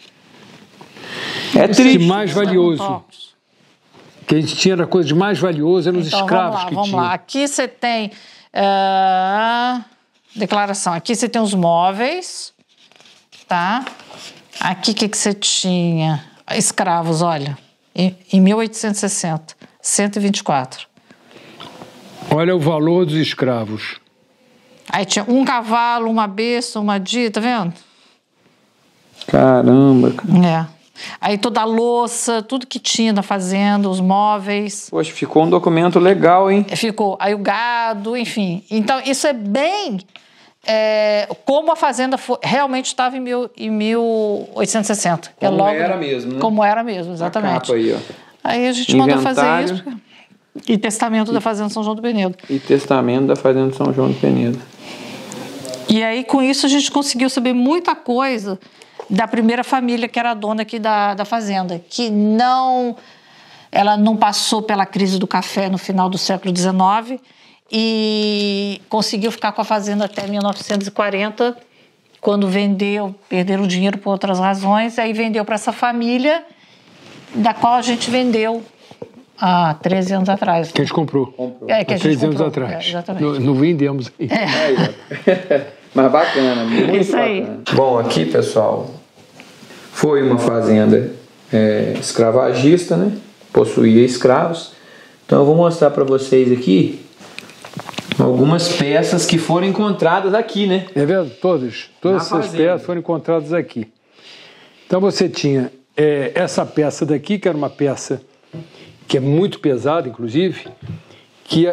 É triste. Mais valioso. Que a gente tinha era coisa de mais valioso, eram os escravos que tinham. Vamos lá, aqui você tem declaração, aqui você tem os móveis, tá? Aqui o que você tinha? Escravos, olha, em 1860, 124. Olha o valor dos escravos. Aí tinha um cavalo, uma besta, uma dia, tá vendo? Caramba. Aí toda a louça, tudo que tinha na fazenda, os móveis. Poxa, ficou um documento legal, hein? Ficou. Aí o gado, enfim. Então, isso é bem... como a fazenda realmente estava em 1860. Como era mesmo, né? Como era mesmo, exatamente. A capa aí, ó. Aí a gente mandou fazer isso. E testamento da Fazenda São João do Penedo. E testamento da Fazenda São João do Penedo. E aí, com isso, a gente conseguiu saber muita coisa da primeira família que era a dona aqui da fazenda, que ela não passou pela crise do café no final do século XIX, e conseguiu ficar com a fazenda até 1940, quando vendeu, perderam o dinheiro por outras razões, aí vendeu para essa família, da qual a gente vendeu há 13 anos atrás. Que a gente comprou. Que a gente 13 comprou. anos atrás. Exatamente. Não vendemos. Mas bacana, muito isso bacana. Aí. Bom, aqui, pessoal, foi uma fazenda escravagista, né? Possuía escravos. Então eu vou mostrar para vocês aqui algumas peças que foram encontradas aqui, né? É verdade, todas essas peças foram encontradas aqui. Então você tinha essa peça daqui, que era uma peça que é muito pesada, inclusive, que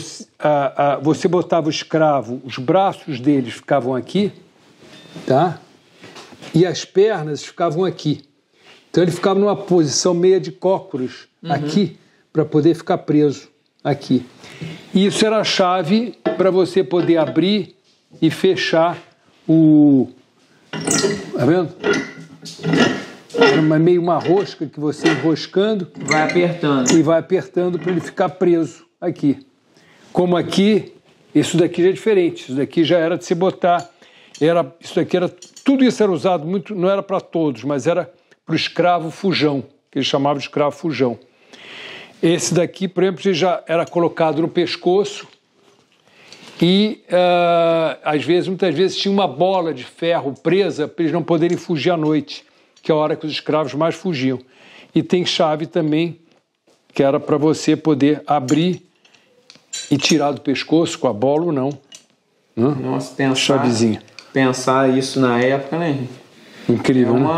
você botava o escravo, os braços deles ficavam aqui, tá? E as pernas ficavam aqui. Então ele ficava numa posição meia de cócoras aqui, para poder ficar preso aqui. E isso era a chave para você poder abrir e fechar tá vendo? Era meio uma rosca que você enroscando... Vai apertando. E vai apertando para ele ficar preso aqui. Como aqui, isso daqui já é diferente. Isso daqui já era de se botar... Isso daqui era... Tudo isso era usado muito... Não era para todos, mas era para o escravo fujão, que eles chamavam de escravo fujão. Esse daqui, por exemplo, já era colocado no pescoço e, muitas vezes, tinha uma bola de ferro presa para eles não poderem fugir à noite, que é a hora que os escravos mais fugiam. E tem chave também, que era para você poder abrir e tirar do pescoço com a bola ou não. Nossa, chavezinha. Pensar isso na época, né? Incrível, né?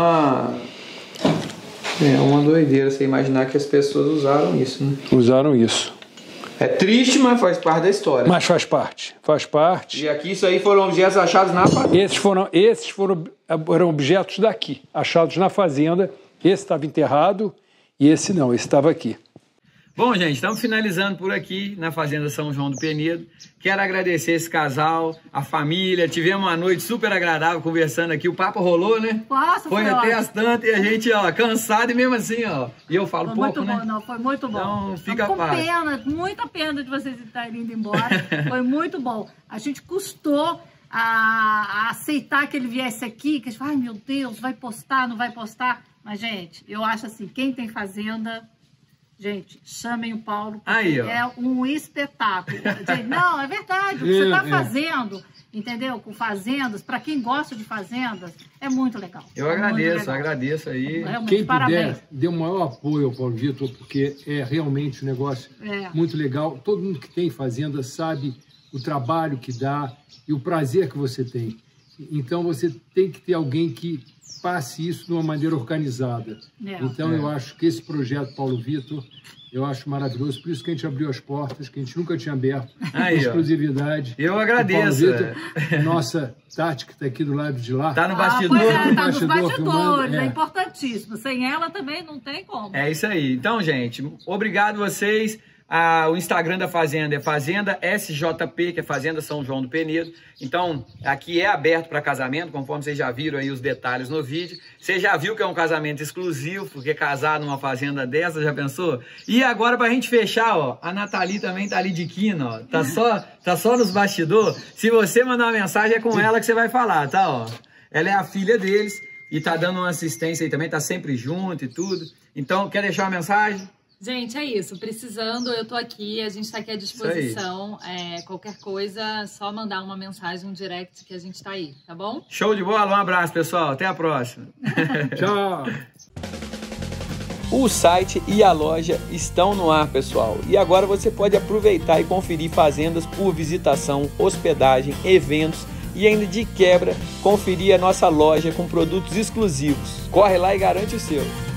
É uma doideira você imaginar que as pessoas usaram isso, né? Usaram isso. É triste, mas faz parte da história. Mas faz parte. E aqui isso aí foram objetos achados na fazenda. Esses eram objetos daqui, achados na fazenda. Esse estava enterrado e esse não, esse estava aqui. Bom, gente, estamos finalizando por aqui na Fazenda São João do Penedo. Quero agradecer esse casal, a família. Tivemos uma noite super agradável conversando aqui. O papo rolou, né? Nossa, foi até as tantas e a gente, cansado e mesmo assim, E eu falo pouco, né? Foi muito bom. Então, fica com pena, muita pena de vocês estarem indo embora. Foi muito bom. A gente custou a aceitar que ele viesse aqui, que a gente fala, ai meu Deus, vai postar, não vai postar. Mas, gente, eu acho assim, quem tem fazenda... Gente, chamem o Paulo, porque aí, é um espetáculo. Gente, não, é verdade. O que você está fazendo, entendeu? Com fazendas, para quem gosta de fazendas, é muito legal. Eu agradeço aí. Realmente, quem puder, dê o maior apoio ao Paulo Vitor, porque é realmente um negócio muito legal. Todo mundo que tem fazenda sabe o trabalho que dá e o prazer que você tem. Então, você tem que ter alguém que passe isso de uma maneira organizada. Então, eu acho que esse projeto, Paulo Vitor, eu acho maravilhoso. Por isso que a gente abriu as portas, que a gente nunca tinha aberto. Exclusividade. Eu agradeço. Paulo Vitor, nossa Tati, que está aqui do lado de lá. Está no bastidor. Está nos bastidores, é importantíssimo. Sem ela também não tem como. É isso aí. Então, gente, obrigado vocês. O Instagram da Fazenda é Fazenda SJP, que é Fazenda São João do Penedo. Então, aqui é aberto para casamento, conforme vocês já viram aí os detalhes no vídeo. Você já viu que é um casamento exclusivo, porque casar numa fazenda dessa, já pensou? E agora, pra gente fechar, a Nathalie também tá ali de quina, tá só nos bastidores. Se você mandar uma mensagem, é com ela que você vai falar, tá, Ela é a filha deles e tá dando uma assistência aí também, tá sempre junto e tudo. Então, quer deixar uma mensagem? Gente, é isso. Precisando, eu tô aqui, a gente tá aqui à disposição. Qualquer coisa, só mandar uma mensagem, um direct que a gente tá aí, tá bom? Show de bola, um abraço, pessoal. Até a próxima. Tchau. O site e a loja estão no ar, pessoal. E agora você pode aproveitar e conferir fazendas por visitação, hospedagem, eventos e ainda de quebra, conferir a nossa loja com produtos exclusivos. Corre lá e garante o seu.